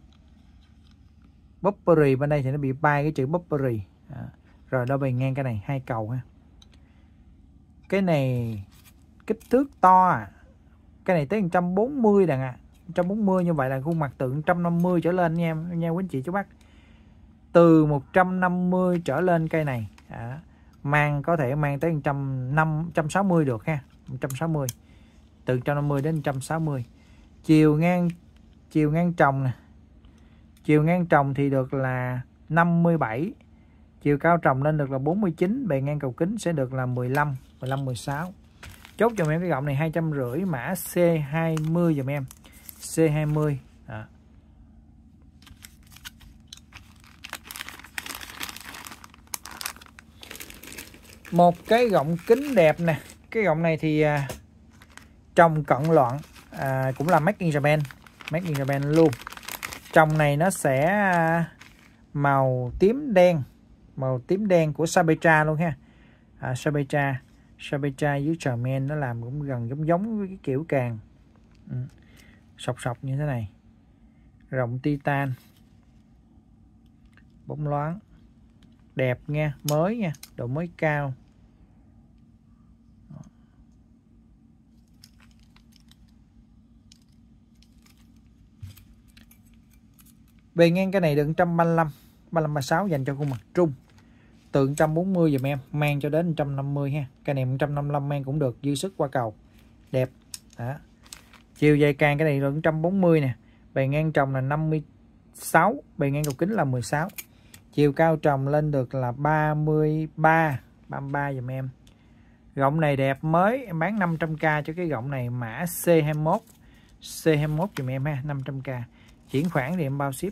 Burberry bên đây thì nó bị bay cái chữ Burberry. À. Rồi đo bề ngang cái này hai cầu ha. Cái này kích thước to à. Cái này tới một trăm bốn mươi đàn ạ. À. một trăm bốn mươi như vậy là khuôn mặt tượng một trăm năm mươi trở lên nha em nha quý anh chị chú bác. Từ một trăm năm mươi trở lên cây này. À. Mang có thể mang tới một trăm năm mươi, một trăm sáu mươi được ha. một trăm sáu mươi. Từ một trăm năm mươi đến một trăm sáu mươi. Chiều ngang chiều ngang trồng nè. Chiều ngang trồng thì được là năm mươi bảy. Chiều cao trồng lên được là bốn mươi chín, bề ngang cầu kính sẽ được là mười lăm, mười lăm mười sáu. Chốt cho em cái gọng này hai trăm năm mươi, mã C hai mươi giùm em. C hai mươi. Đó. Một cái gọng kính đẹp nè. Cái gọng này thì à, trồng cận loạn, à, cũng là Made in Japan, Made in Japan luôn. Trồng này nó sẽ à, màu tím đen, màu tím đen của Sabetra luôn ha. À, Sabetra, Sabetra với Charmaine nó làm cũng gần giống giống với cái kiểu càng ừ. Sọc sọc như thế này. Rộng titan, bóng loáng, đẹp nha, mới nha, độ mới cao. Bề ngang cái này được một trăm ba mươi lăm, ba mươi lăm ba mươi sáu dành cho khuôn mặt trung. Từ một trăm bốn mươi dùm em, mang cho đến một trăm năm mươi ha. Cái này một trăm năm mươi lăm mang cũng được, dư sức qua cầu. Đẹp. Đó. Chiều dài càng cái này được một trăm bốn mươi nè. Bề ngang trồng là năm mươi sáu, bề ngang cầu kính là mười sáu. Chiều cao trồng lên được là ba mươi ba, ba mươi ba dùm em. Gọng này đẹp mới, em bán năm trăm k cho cái gọng này, mã C hai mốt. C hai mốt dùm em ha, năm trăm k. Chuyển khoản thì em bao ship.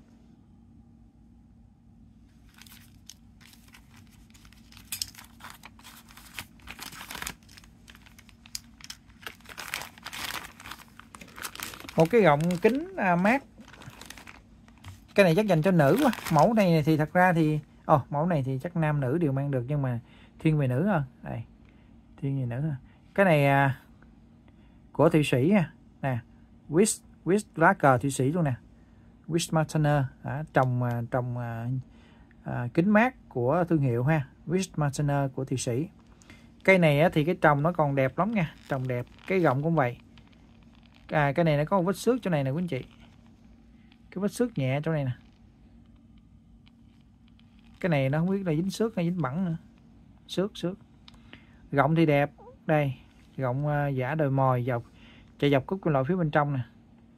Một cái gọng kính à, mát. Cái này chắc dành cho nữ quá. Mẫu này thì thật ra thì ồ oh, mẫu này thì chắc nam nữ đều mang được, nhưng mà thiên về nữ hơn. Đây. Thiên về nữ hơn. Cái này à, của Thụy Sĩ nha. Nè, Wish Wish lá cờ Thụy Sĩ luôn nè. Wish Martiner, à, trồng trồng à, à, kính mát của thương hiệu ha. Wish Martiner của Thụy Sĩ. Cây này á, thì cái trồng nó còn đẹp lắm nha, trồng đẹp. Cái gọng cũng vậy. À, cái này nó có một vết xước chỗ này nè quý anh chị. Cái vết xước nhẹ chỗ này nè. Cái này nó không biết là dính xước hay dính bẩn nữa. Xước xước. Gọng thì đẹp. Đây, gọng uh, giả đồi mồi dọc, chạy dọc cúc kim loại phía bên trong nè.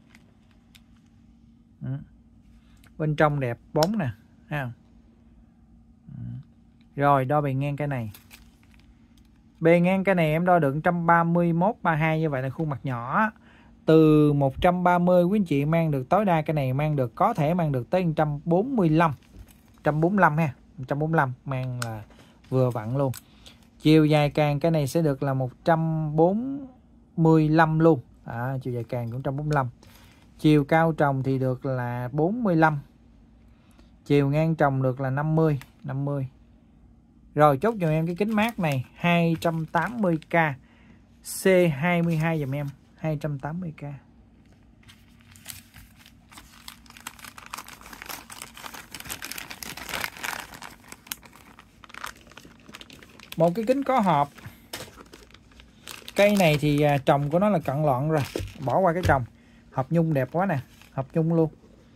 Ừ. Bên trong đẹp bóng nè, thấy không? Ừ. Rồi đo bề ngang cái này. Bề ngang cái này em đo được một trăm ba mươi mốt, ba mươi hai, như vậy là khuôn mặt nhỏ. Từ một trăm ba mươi quý anh chị mang được tối đa cái này mang được, có thể mang được tới một trăm bốn mươi lăm. một trăm bốn mươi lăm ha, một trăm bốn mươi lăm mang là vừa vặn luôn. Chiều dài càng cái này sẽ được là một trăm bốn mươi lăm luôn. À, chiều dài càng cũng một trăm bốn mươi lăm. Chiều cao trồng thì được là bốn mươi lăm. Chiều ngang trồng được là năm mươi, năm mươi. Rồi chốt cho em cái kính mát này hai trăm tám mươi k. C hai mươi hai dùm em, hai trăm tám mươi k. Một cái kính có hộp. Cây này thì trồng của nó là cận loạn rồi, bỏ qua cái trồng. Hộp nhung đẹp quá nè. hợp nhung luôn.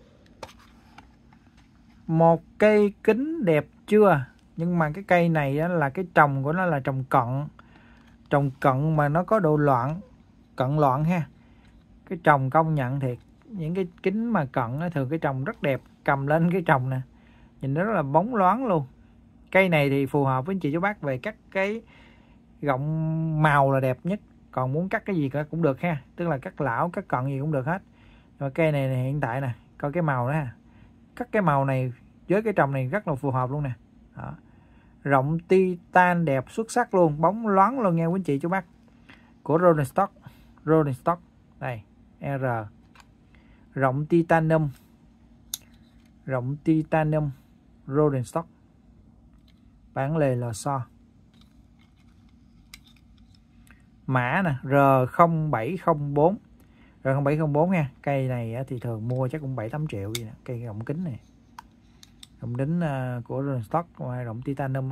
Một cây kính đẹp chưa? Nhưng mà cái cây này á, là cái trồng của nó là trồng cận. Trồng cận mà nó có độ loạn, cận loạn ha. Cái trồng công nhận thiệt. Những cái kính mà cận á, thường cái trồng rất đẹp. Cầm lên cái trồng nè, nhìn nó rất là bóng loáng luôn. Cây này thì phù hợp với anh chị chú bác về cắt cái gọng màu là đẹp nhất. Còn muốn cắt cái gì cũng được ha. Tức là cắt lão, cắt cận gì cũng được hết. Rồi cây này, này hiện tại nè, coi cái màu đó ha. Cắt cái màu này với cái trồng này rất là phù hợp luôn nè. Đó. Rộng titan đẹp xuất sắc luôn, bóng loáng luôn nha quý anh chị chú bác. Của Rodenstock. Rodenstock. Đây, R. Rộng titanium. Rộng titanium Rodenstock. Bản lề lò xo. Mã nè, R không bảy không bốn. R không bảy không bốn nha. Cây này thì thường mua chắc cũng bảy tám triệu gì nè. Cây rộng kính này. Rộng kính của Rodenstock, rộng titanium.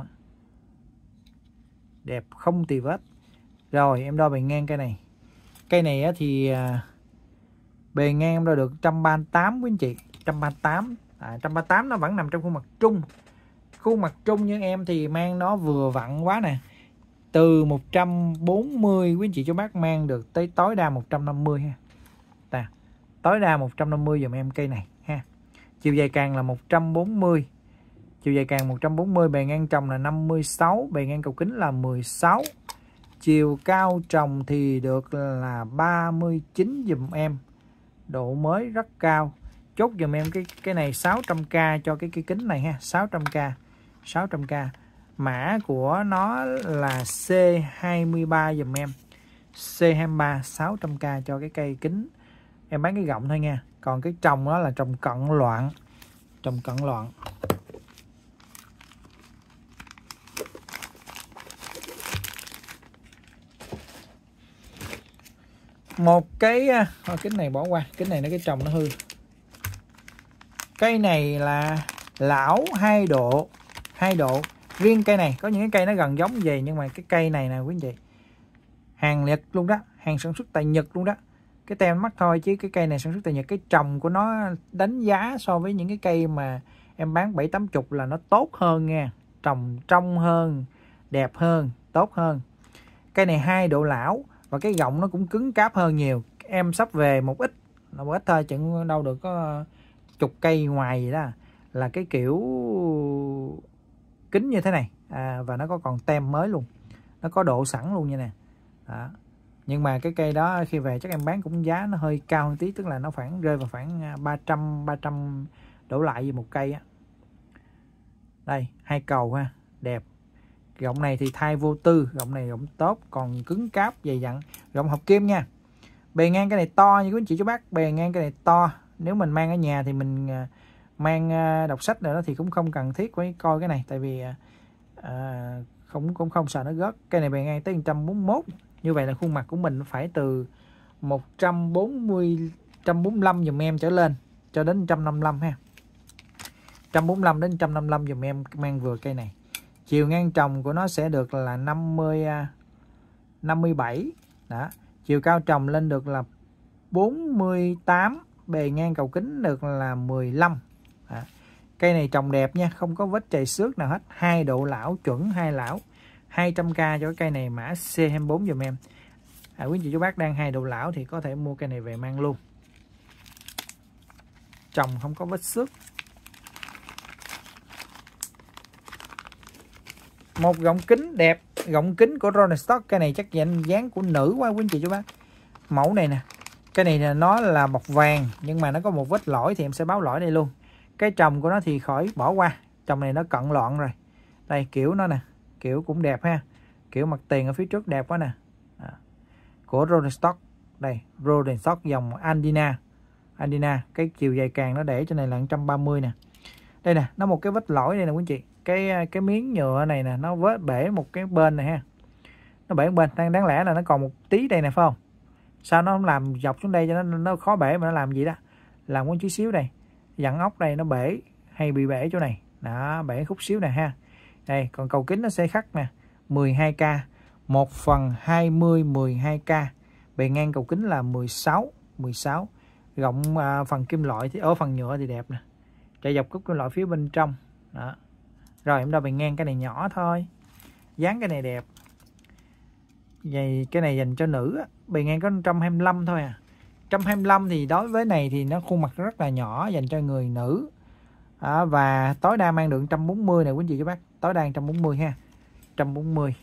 Đẹp không tì vết. Rồi em đo bề ngang cây này. Cây này thì bề ngang em đo được một trăm ba mươi tám quý anh chị. một trăm ba mươi tám. À, một trăm ba mươi tám nó vẫn nằm trong khuôn mặt trung. Khuôn mặt trung như em thì mang nó vừa vặn quá nè. Từ một trăm bốn mươi quý anh chị chú bác mang được tới tối đa một trăm năm mươi ha. Tà, tối đa một trăm năm mươi dùm em cây này ha. Chiều dài càng là một trăm bốn mươi. Chiều dài càng một trăm bốn mươi, bề ngang trồng là năm mươi sáu, bề ngang cầu kính là mười sáu. Chiều cao trồng thì được là ba mươi chín dùm em. Độ mới rất cao. Chốt dùm em cái cái này sáu trăm k cho cái cây kính này ha, sáu trăm k. sáu trăm k. Mã của nó là C hai mươi ba dùm em. C hai mươi ba sáu trăm k cho cái cây kính. Em bán cái gọng thôi nha. Còn cái trồng đó là trồng cận loạn. Trồng cận loạn. Một cái oh, kính này bỏ qua, kính này nó cái trồng nó hư. Cây này là lão hai độ, hai độ. Riêng cây này có những cái cây nó gần giống vậy, nhưng mà cái cây này nè quý anh chị, hàng Nhật luôn đó, hàng sản xuất tại Nhật luôn đó. Cái tem mắc thôi chứ cái cây này sản xuất tại Nhật. Cái trồng của nó đánh giá so với những cái cây mà em bán bảy tám chục là nó tốt hơn nha. Trồng trong hơn, đẹp hơn, tốt hơn. Cây này hai độ lão và cái gọng nó cũng cứng cáp hơn nhiều. Em sắp về một ít, một ít thôi, chừng đâu được có chục cây ngoài vậy đó, là cái kiểu kính như thế này. À, và nó có còn tem mới luôn, nó có độ sẵn luôn như nè. Đó. Nhưng mà cái cây đó khi về chắc em bán cũng giá nó hơi cao hơn tí, tức là nó khoảng rơi vào khoảng ba trăm ba trăm đổ lại về một cây á. Đây, hai cầu ha, đẹp. Gọng này thì thay vô tư, gọng này gọng tốt, còn cứng cáp dày dặn. Gọng hợp kim nha. Bề ngang cái này to như quý anh chị chú bác, bề ngang cái này to. Nếu mình mang ở nhà thì mình mang đọc sách nữa thì cũng không cần thiết phải coi cái này, tại vì à, không cũng không sợ nó rớt. Cái này bề ngang tới một trăm bốn mươi mốt. Như vậy là khuôn mặt của mình phải từ một trăm bốn mươi, một trăm bốn mươi lăm dùm em trở lên cho đến một trăm năm mươi lăm ha. một trăm bốn mươi lăm đến một trăm năm mươi lăm dùm em mang vừa cây này. Chiều ngang trồng của nó sẽ được là năm mươi, năm mươi bảy. Đó. Chiều cao trồng lên được là bốn mươi tám. Bề ngang cầu kính được là mười lăm. Đó. Cây này trồng đẹp nha, không có vết chày xước nào hết. Hai độ lão, chuẩn hai lão. hai trăm k cho cái cây này, mã C hai mươi bốn dùm em. À, quý chị chú bác đang hai độ lão thì có thể mua cây này về mang luôn. Trồng không có vết xước. Một gọng kính đẹp, gọng kính của Rodenstock. Cái này chắc dành dáng của nữ quá quý anh chị chú bác. Mẫu này nè, cái này là nó là bọc vàng nhưng mà nó có một vết lỗi thì em sẽ báo lỗi đây luôn. Cái trồng của nó thì khỏi bỏ qua, trồng này nó cận loạn rồi. Đây kiểu nó nè, kiểu cũng đẹp ha, kiểu mặt tiền ở phía trước đẹp quá nè. À, của Rodenstock. Đây, Rodenstock dòng Andina. Andina, cái chiều dài càng nó để cho này là một trăm ba mươi nè. Đây nè, nó một cái vết lỗi đây nè quý anh chị. Cái cái miếng nhựa này nè, nó vết bể một cái bên này ha. Nó bể một bên, đáng, đáng lẽ là nó còn một tí đây nè phải không? Sao nó không làm dọc xuống đây cho nó nó khó bể mà nó làm gì đó. Làm có chút xíu đây. Dặn ốc đây nó bể hay bị bể chỗ này. Đó, bể khúc xíu nè ha. Đây, còn cầu kính nó sẽ khắc nè, mười hai k, một phần hai mươi mười hai k. Bề ngang cầu kính là mười sáu, mười sáu. Gọng à, phần kim loại thì ở phần nhựa thì đẹp nè, chạy dọc cúc kim loại phía bên trong đó. Rồi em đo bề ngang, cái này nhỏ thôi, dáng cái này đẹp. Vậy cái này dành cho nữ á, bề ngang có một trăm hai mươi lăm thôi à. một trăm hai mươi lăm thì đối với này thì nó khuôn mặt rất là nhỏ, dành cho người nữ. À, và tối đa mang được một trăm bốn mươi này quý anh chị các bác, tối đa một trăm bốn mươi ha, một trăm bốn mươi.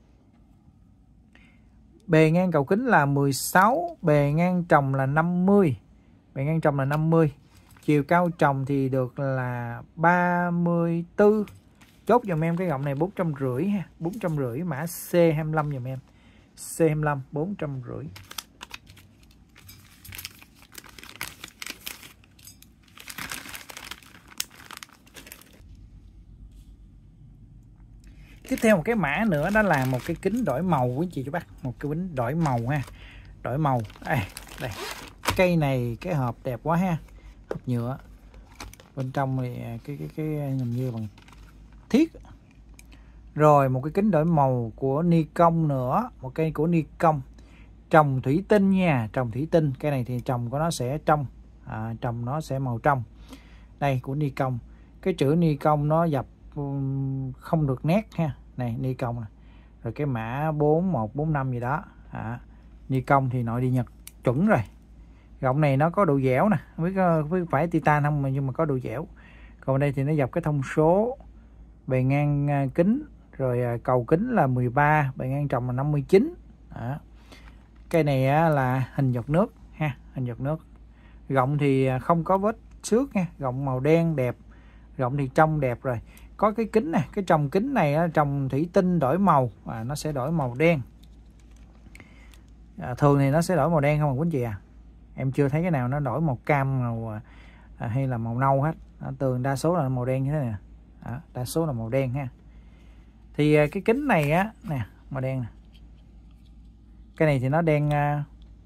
Bề ngang cầu kính là mười sáu, bề ngang trồng là năm mươi, bề ngang trồng là năm mươi, chiều cao trồng thì được là ba mươi tư. Chốt dùm em cái gọng này bốn trăm rưỡi ha, bốn trăm rưỡi, mã C hai mươi lăm dùm em, C hai mươi lăm bốn trăm rưỡi. Tiếp theo một cái mã nữa đó là một cái kính đổi màu quý chị cho bác, một cái kính đổi màu ha, đổi màu. Đây, đây. Cây này cái hộp đẹp quá ha, hộp nhựa. Bên trong thì cái cái cái nhìn như bằng thiết. Rồi một cái kính đổi màu của Nikon nữa, một cây của Nikon. Trồng thủy tinh nha, trồng thủy tinh. Cái này thì trồng của nó sẽ trong, à, trồng nó sẽ màu trong. Đây của Nikon. Cái chữ Nikon nó dập không được nét ha. Này Nikon này. Rồi cái mã bốn một bốn năm gì đó. À, Nikon thì nội địa Nhật chuẩn rồi. Gọng này nó có độ dẻo nè, không biết có phải titan không mà nhưng mà có độ dẻo. Còn đây thì nó dập cái thông số, bề ngang kính, rồi cầu kính là mười ba, bề ngang trồng là năm mươi chín. Đó. Cây này là hình giọt nước ha, hình giọt nước. Gọng thì không có vết xước nha, gọng màu đen đẹp, gọng thì trong đẹp rồi. Có cái kính này, cái trồng kính này trồng thủy tinh đổi màu, à, nó sẽ đổi màu đen. À, thường thì nó sẽ đổi màu đen không à quý anh chị à. Em chưa thấy cái nào nó đổi màu cam, màu à, hay là màu nâu hết. À, tường đa số là màu đen như thế này. À, đa số là màu đen ha. Thì à, cái kính này á nè, màu đen nè. Cái này thì nó đen à,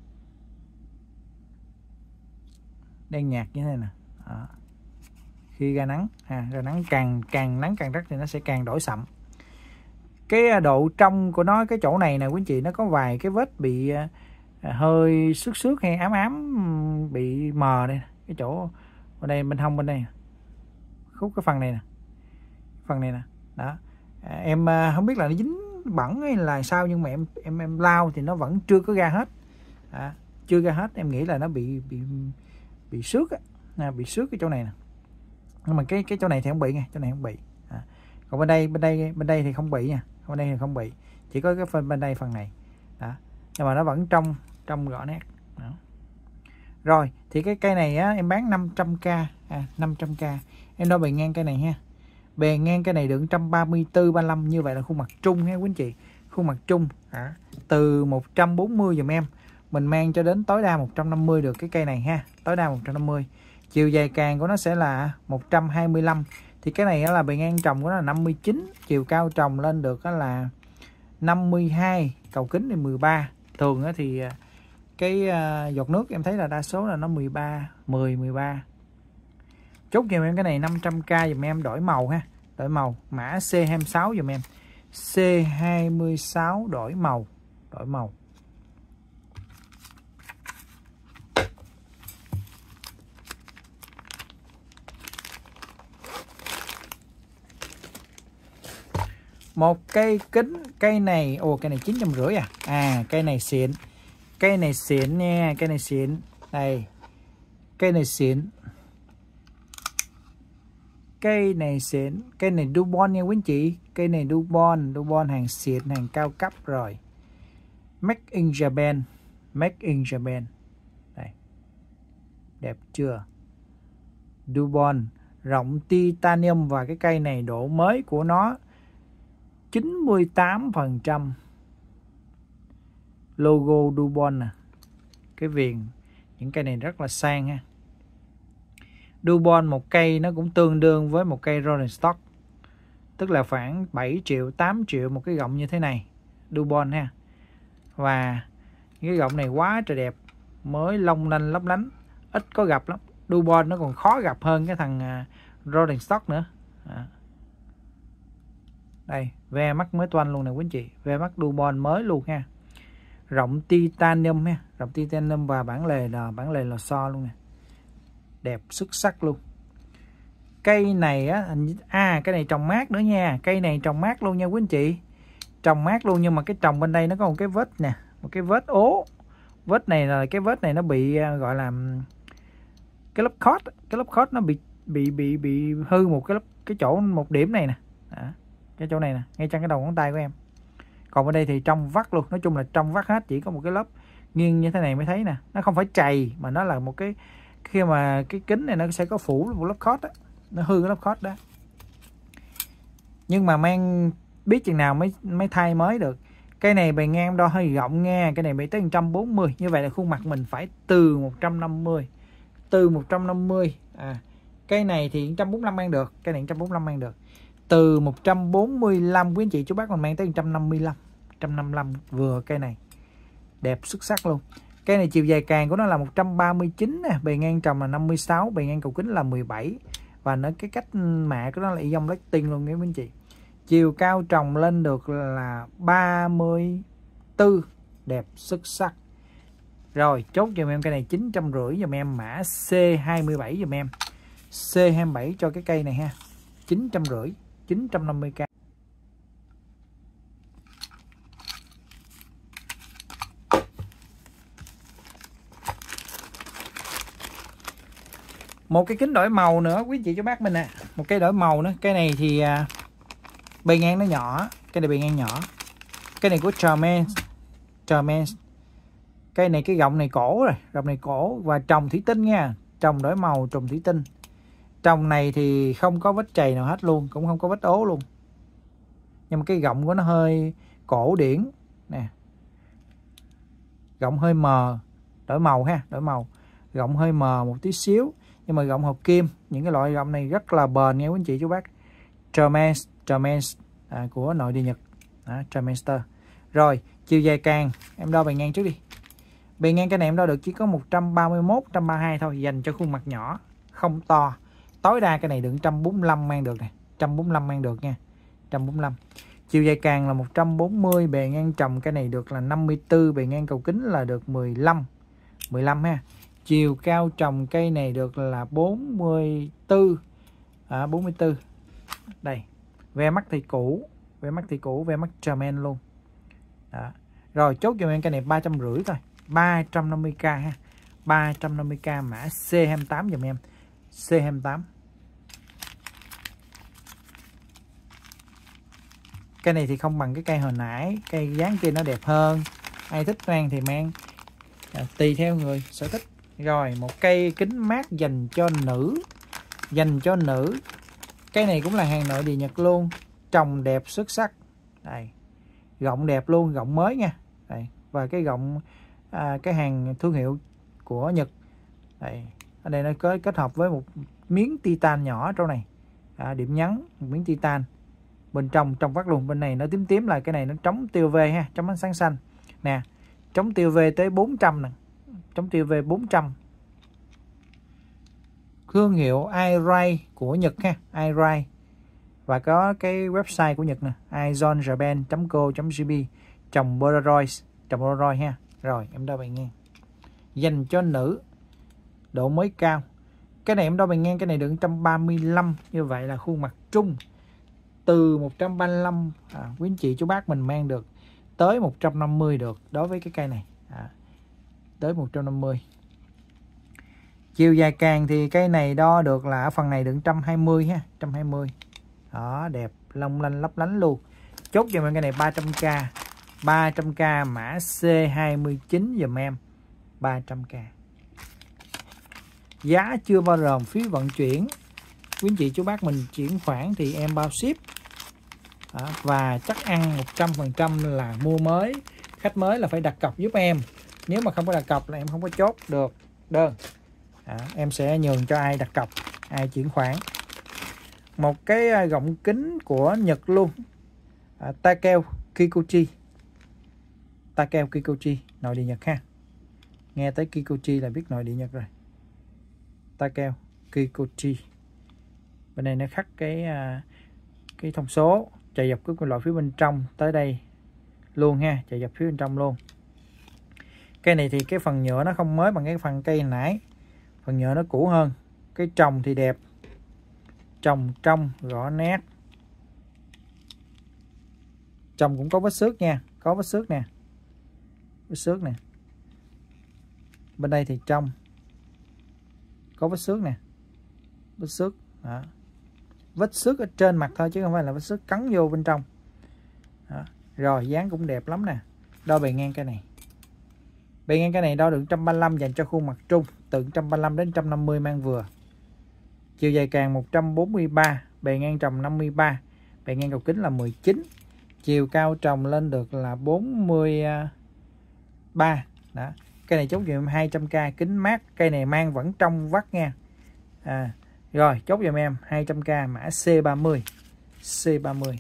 đen nhạt như thế này nè. À. Khi ra nắng, à, ra nắng càng càng nắng càng gắt thì nó sẽ càng đổi sậm. Cái độ trong của nó, cái chỗ này nè quý anh chị, nó có vài cái vết bị à, hơi xước xước hay ám ám, bị mờ đây, cái chỗ ở đây bên hông bên đây, khúc cái phần này nè, phần này nè, đó. À, em không biết là nó dính bẩn hay là sao nhưng mà em em em lau thì nó vẫn chưa có ra hết, à, chưa ra hết. Em nghĩ là nó bị bị bị xước á, à, bị xước cái chỗ này nè, nhưng mà cái cái chỗ này thì không bị nha, chỗ này không bị. À, còn bên đây bên đây bên đây thì không bị nha, bên đây thì không bị, chỉ có cái phần bên đây phần này, đó. Nhưng mà nó vẫn trong trong rõ nét. Đó. Rồi thì cái cây này á, em bán năm trăm k, à, năm trăm k. Em đo bề ngang cây này ha, bề ngang cây này được một trăm ba mươi tư ba mươi lăm, như vậy là khuôn mặt trung ha quý anh chị, khuôn mặt trung. À, từ một trăm bốn mươi dùm em, mình mang cho đến tối đa một trăm năm mươi được cái cây này ha, tối đa một trăm năm mươi. Chiều dài càng của nó sẽ là một trăm hai mươi lăm. Thì cái này là bề ngang trồng của nó là năm mươi chín, chiều cao trồng lên được là năm mươi hai, cầu kính thì mười ba. Thường thì cái giọt nước em thấy là đa số là nó mười ba, mười, mười ba. Chốt giùm em cái này năm trăm k dùm em, đổi màu ha, đổi màu, mã C hai mươi sáu dùm em, C hai mươi sáu đổi màu, đổi màu. Một cây kính, cây này, ồ cây này chín trăm rưỡi à, à cây này xịn, cây này xịn nha, cây này xịn, đây, cây này xịn, cây này xịn, cây này Dubon nha quý anh chị, cây này Dubon, Dubon hàng xịn, hàng cao cấp rồi, Made in Japan, Made in Japan, đây, đẹp chưa, Dubon, rộng titanium, và cái cây này độ mới của nó chín mươi tám phần trăm, logo Dubon nè, cái viền, những cây này rất là sang ha. Dubon một cây nó cũng tương đương với một cây Rolling Stock, tức là khoảng bảy triệu, tám triệu một cái gọng như thế này, Dubon ha. Và cái gọng này quá trời đẹp, mới long lanh lấp lánh, ít có gặp lắm. Dubon nó còn khó gặp hơn cái thằng Rolling Stock nữa. À. Đây, ve mắt mới toanh luôn nè quý anh chị, ve mắt Dubon mới luôn ha. Rộng titanium ha, rộng titanium và bản lề là bản lề lò xo luôn nè, đẹp xuất sắc luôn. Cây này á, à cái này trồng mát nữa nha, cây này trồng mát luôn nha quý anh chị, trồng mát luôn, nhưng mà cái trồng bên đây nó có một cái vết nè, một cái vết ố. Vết này là cái vết này nó bị gọi là cái lớp khót, cái lớp khót nó bị bị bị bị hư một cái lớp, cái chỗ một điểm này nè. Đó, cái chỗ này nè, ngay chân cái đầu ngón tay của em. Còn bên đây thì trong vắt luôn, nói chung là trong vắt hết, chỉ có một cái lớp nghiêng như thế này mới thấy nè, nó không phải chày mà nó là một cái, khi mà cái kính này nó sẽ có phủ một lớp khót đó, nó hư cái lớp khót đó. Nhưng mà mang biết chừng nào mới mới thay mới được. Cây này bề ngang đo hơi rộng nha, cái này bị tới một trăm bốn mươi, như vậy là khuôn mặt mình phải từ một trăm năm mươi, từ một trăm năm mươi. À, cây này thì một trăm bốn mươi lăm mang được, cây này một trăm bốn mươi lăm mang được. Từ một trăm bốn mươi lăm quý anh chị chú bác mình mang tới một trăm năm mươi lăm, một trăm năm mươi lăm vừa, cây này đẹp xuất sắc luôn. Cây này chiều dài càng của nó là một trăm ba mươi chín nè, bề ngang trồng là năm mươi sáu, bề ngang cầu kính là mười bảy, và nó cái cách mạ của nó là ion lectin luôn nha quý anh chị. Chiều cao trồng lên được là ba mươi tư, đẹp xuất sắc. Rồi chốt giùm em cây này chín trăm rưỡi giùm em, mã C hai mươi bảy giùm em, C hai mươi bảy cho cái cây này ha, chín trăm rưỡi, chín trăm năm mươi k. Một cái kính đổi màu nữa quý chị cho bác mình nè, một cây đổi màu nữa. Cây này thì à, bề ngang nó nhỏ, cây này bề ngang nhỏ. Cây này của Charmaine, Charmaine. Cây này cái gọng này cổ rồi, gọng này cổ và trồng thủy tinh nha, trồng đổi màu, trồng thủy tinh. Trồng này thì không có vết chày nào hết luôn, cũng không có vết ố luôn. Nhưng mà cái gọng của nó hơi cổ điển nè, gọng hơi mờ, đổi màu ha, đổi màu, gọng hơi mờ một tí xíu, nhưng mà gọng hợp kim. Những cái loại gọng này rất là bền nha quý anh chị chú bác. Charmaine, Charmaine à, của nội địa Nhật, à, Charmaine. Rồi chiều dài càng em đo bề ngang trước đi. Bề ngang cái này em đo được chỉ có một trăm ba mươi mốt, một trăm ba mươi hai thôi, dành cho khuôn mặt nhỏ, không to. Tối đa cái này được một trăm bốn mươi lăm mang được nè, một trăm bốn mươi lăm mang được nha, một trăm bốn mươi lăm. Chiều dài càng là một trăm bốn mươi, bề ngang trồng cái này được là năm mươi tư, bề ngang cầu kính là được mười lăm, mười lăm ha. Chiều cao trồng cây này được là bốn mươi tư, à, bốn mươi tư. Đây, ve mắt thì cũ, ve mắt thì cũ, ve mắt Charmaine luôn. Đó. Rồi chốt cho em cây này ba trăm rưỡi thôi, ba trăm năm mươi k ha, ba trăm năm mươi k, mã C hai mươi tám giùm em, C hai mươi tám. Cây này thì không bằng cái cây hồi nãy, cây dáng kia nó đẹp hơn, ai thích mang thì mang, à, tùy theo người sở thích. Rồi một cây kính mát dành cho nữ, dành cho nữ. Cây này cũng là hàng nội địa Nhật luôn, trồng đẹp xuất sắc. Đây, gọng đẹp luôn, gọng mới nha. Đây, và cái gọng à, cái hàng thương hiệu của Nhật. Đây, ở đây nó có kết hợp với một miếng titan nhỏ trong này, à, điểm nhấn, một miếng titan bên trong, trong vắt luôn. Bên này nó tím tím là cái này nó chống tia u vê ha, chống ánh sáng xanh nè, chống tia u vê tới bốn trăm nè, chống tia u vê bốn trăm. Thương hiệu iRay của Nhật ha, iRay, và có cái website của Nhật nè, izon japan chấm co chấm jp, trồng Polaroid, trồng Polaroid ha. Rồi em đo bề ngang dành cho nữ, độ mới cao. Cái này em đo bề ngang cái này được một trăm ba mươi lăm, như vậy là khuôn mặt trung. Từ một trăm ba mươi lăm à, quý anh chị chú bác mình mang được tới một trăm năm mươi được đối với cái cây này, à, tới một trăm năm mươi. Chiều dài càng thì cây này đo được là ở phần này được một trăm hai mươi ha, một trăm hai mươi. Đó, đẹp long lanh lấp lánh luôn. Chốt cho em cái này ba trăm k, ba trăm k, mã C hai mươi chín giùm em, ba trăm k. Giá chưa bao gồm phí vận chuyển. Quý anh chị chú bác mình chuyển khoản thì em bao ship. Đó, và chắc ăn một trăm phần trăm là mua mới, khách mới là phải đặt cọc giúp em. Nếu mà không có đặt cọc là em không có chốt được đơn. Đó, em sẽ nhường cho ai đặt cọc, ai chuyển khoản. Một cái gọng kính của Nhật luôn, à, Takeo Kikuchi, Takeo Kikuchi, nội địa Nhật ha. Nghe tới Kikuchi là biết nội địa Nhật rồi. Takeo Kikuchi. Bên đây nó khắc cái cái thông số chạy dọc cái loại phía bên trong tới đây luôn ha, chạy dọc phía bên trong luôn. Cây này thì cái phần nhựa nó không mới bằng cái phần cây hồi nãy, phần nhựa nó cũ hơn. Cái trồng thì đẹp, trồng trong rõ nét, trồng cũng có vết xước nha, có vết xước nè, vết xước nè. Bên đây thì trong có vết xước nè, vết xước đó. Vết xước ở trên mặt thôi chứ không phải là vết xước cắn vô bên trong đó. Rồi dáng cũng đẹp lắm nè. Đo bề ngang cây này, bề ngang cây này đo được một trăm ba mươi lăm dành cho khuôn mặt trung, từ một trăm ba mươi lăm đến một trăm năm mươi mang vừa. Chiều dài càng một trăm bốn mươi ba, bề ngang trồng năm mươi ba, bề ngang cầu kính là mười chín, chiều cao trồng lên được là bốn mươi ba. Đó. Cây này chốt giùm em hai trăm k, kính mát, cây này mang vẫn trong vắt nha. À, rồi chốt giùm em hai trăm k, mã C ba mươi. C ba mươi.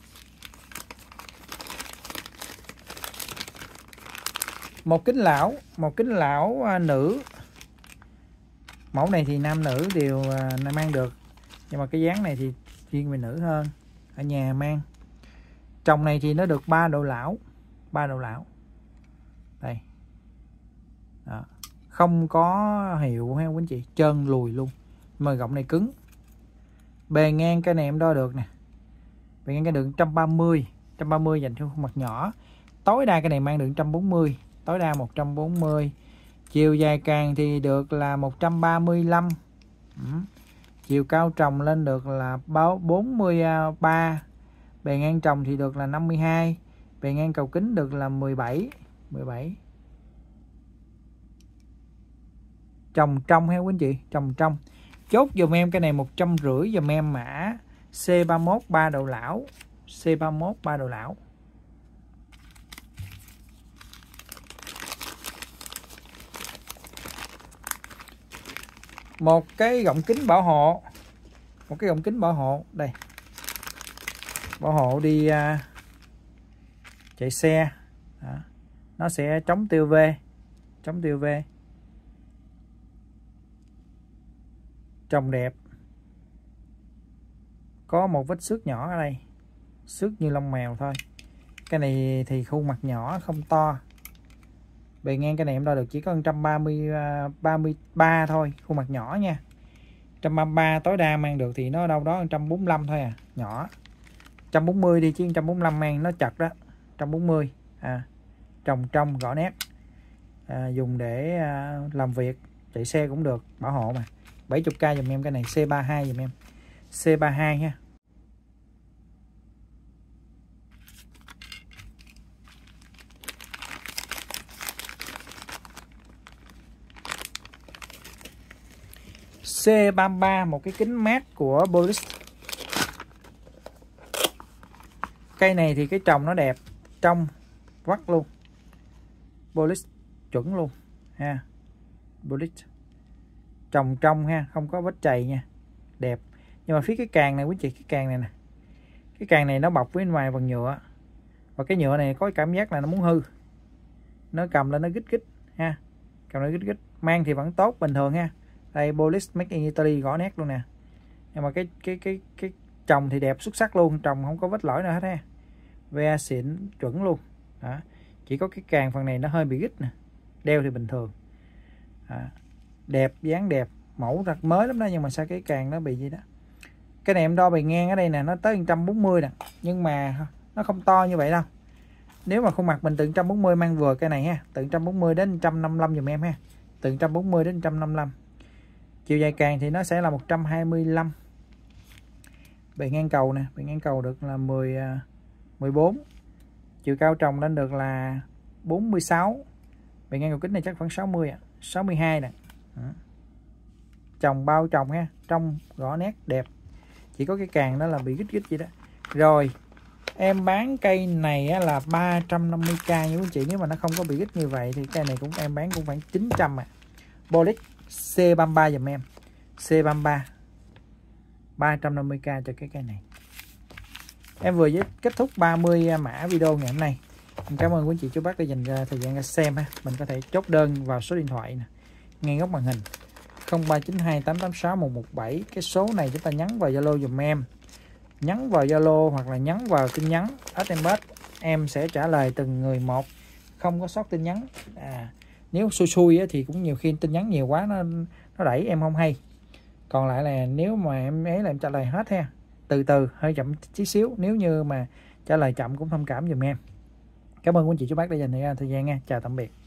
Một kính lão, một kính lão à, nữ. Mẫu này thì nam nữ đều à, mang được, nhưng mà cái dáng này thì riêng về nữ hơn, ở nhà mang. Trồng này thì nó được ba độ lão, ba độ lão. Đây. Đó. Không có hiệu ha quý anh chị, trơn lùi luôn, mà gọng này cứng. Bề ngang cây này em đo được nè, bề ngang cây được một trăm ba mươi, một trăm ba mươi dành cho khuôn mặt nhỏ. Tối đa cây này mang được một trăm bốn mươi, tối đa một trăm bốn mươi. Chiều dài càng thì được là một trăm ba mươi lăm. Ừ. Chiều cao trồng lên được là bốn mươi ba. Bề ngang trồng thì được là năm mươi hai. Bề ngang cầu kính được là mười bảy. mười bảy. Trồng trong ha quý anh chị, trồng trong. Chốt dùm em cái này một trăm rưỡi dùm em, mã C ba mươi mốt ba độ lão. C ba mươi mốt ba độ lão. Một cái gọng kính bảo hộ, một cái gọng kính bảo hộ đây, bảo hộ đi uh, chạy xe. Đó. Nó sẽ chống tiêu vê, chống tiêu vê. Trồng đẹp, có một vết xước nhỏ ở đây, xước như lông mèo thôi. Cái này thì khuôn mặt nhỏ không to. Bề ngang cái này em đo được chỉ có một trăm ba mươi ba thôi, khuôn mặt nhỏ nha. một trăm ba mươi ba tối đa mang được thì nó đâu đó một trăm bốn mươi lăm thôi à, nhỏ. một trăm bốn mươi đi chứ một trăm bốn mươi lăm mang nó chật đó. một trăm bốn mươi. À, trồng trong rõ nét. À, dùng để à, làm việc, chạy xe cũng được, bảo hộ mà. bảy mươi k dùm em cái này, C ba mươi hai dùm em. C ba mươi hai ha. C ba mươi ba, một cái kính mát của Bolis. Cây này thì cái trồng nó đẹp, trong vắt luôn. Bolis chuẩn luôn ha. Bolis trồng trong ha, không có vết chày nha, đẹp. Nhưng mà phía cái càng này quý chị, cái càng này nè, cái càng này nó bọc với ngoài bằng nhựa, và cái nhựa này có cảm giác là nó muốn hư, nó cầm lên nó gít gít ha, cầm nó gít gít. Mang thì vẫn tốt bình thường ha. Đây Bolis Made in Italy gõ nét luôn nè. Nhưng mà cái cái cái cái trồng thì đẹp xuất sắc luôn, trồng không có vết lỗi nào hết ha. Ve xịn chuẩn luôn. Đó. Chỉ có cái càng phần này nó hơi bị gít nè. Đeo thì bình thường. Đó. Đẹp, dáng đẹp, mẫu thật mới lắm đó, nhưng mà sao cái càng nó bị gì đó. Cái này em đo bề ngang ở đây nè, nó tới một trăm bốn mươi nè, nhưng mà nó không to như vậy đâu. Nếu mà khuôn mặt mình từ một trăm bốn mươi mang vừa cái này ha, từ một trăm bốn mươi đến một trăm năm mươi lăm dùm em ha. Từ một trăm bốn mươi đến một trăm năm mươi lăm. Chiều dài càng thì nó sẽ là một trăm hai mươi lăm. Bề ngang cầu nè, bề ngang cầu được là mười, mười bốn. Chiều cao trồng lên được là bốn mươi sáu. Bề ngang cầu kính này chắc khoảng sáu mươi ạ, à. sáu mươi hai nè. Trồng bao trồng ha, trong rõ nét đẹp. Chỉ có cái càng đó là bị gít gít vậy đó. Rồi, em bán cây này á, là ba trăm năm mươi k nha quý chị. Nếu mà nó không có bị gít như vậy thì cây này cũng em bán cũng khoảng chín trăm à. Bolis C ba mươi ba dùm em. C ba mươi ba ba trăm năm mươi k cho cái cây này. Em vừa kết thúc ba mươi mã video ngày hôm nay. Em cảm ơn quý chị chú bác đã dành ra thời gian ra xem ha. Mình có thể chốt đơn vào số điện thoại nè, ngay góc màn hình không ba chín hai tám tám sáu một một bảy. Cái số này chúng ta nhắn vào Zalo dùm em. Nhắn vào Zalo hoặc là nhắn vào tin nhắn ét em ét, em sẽ trả lời từng người một, không có sót tin nhắn. À, Nếu xui xui á, thì cũng nhiều khi tin nhắn nhiều quá nó nó đẩy em không hay. Còn lại là nếu mà em ấy là em trả lời hết ha, từ từ hơi chậm tí xíu, nếu như mà trả lời chậm cũng thông cảm giùm em. Cảm ơn quý anh chị chú bác đã dành thời gian nha. Chào tạm biệt.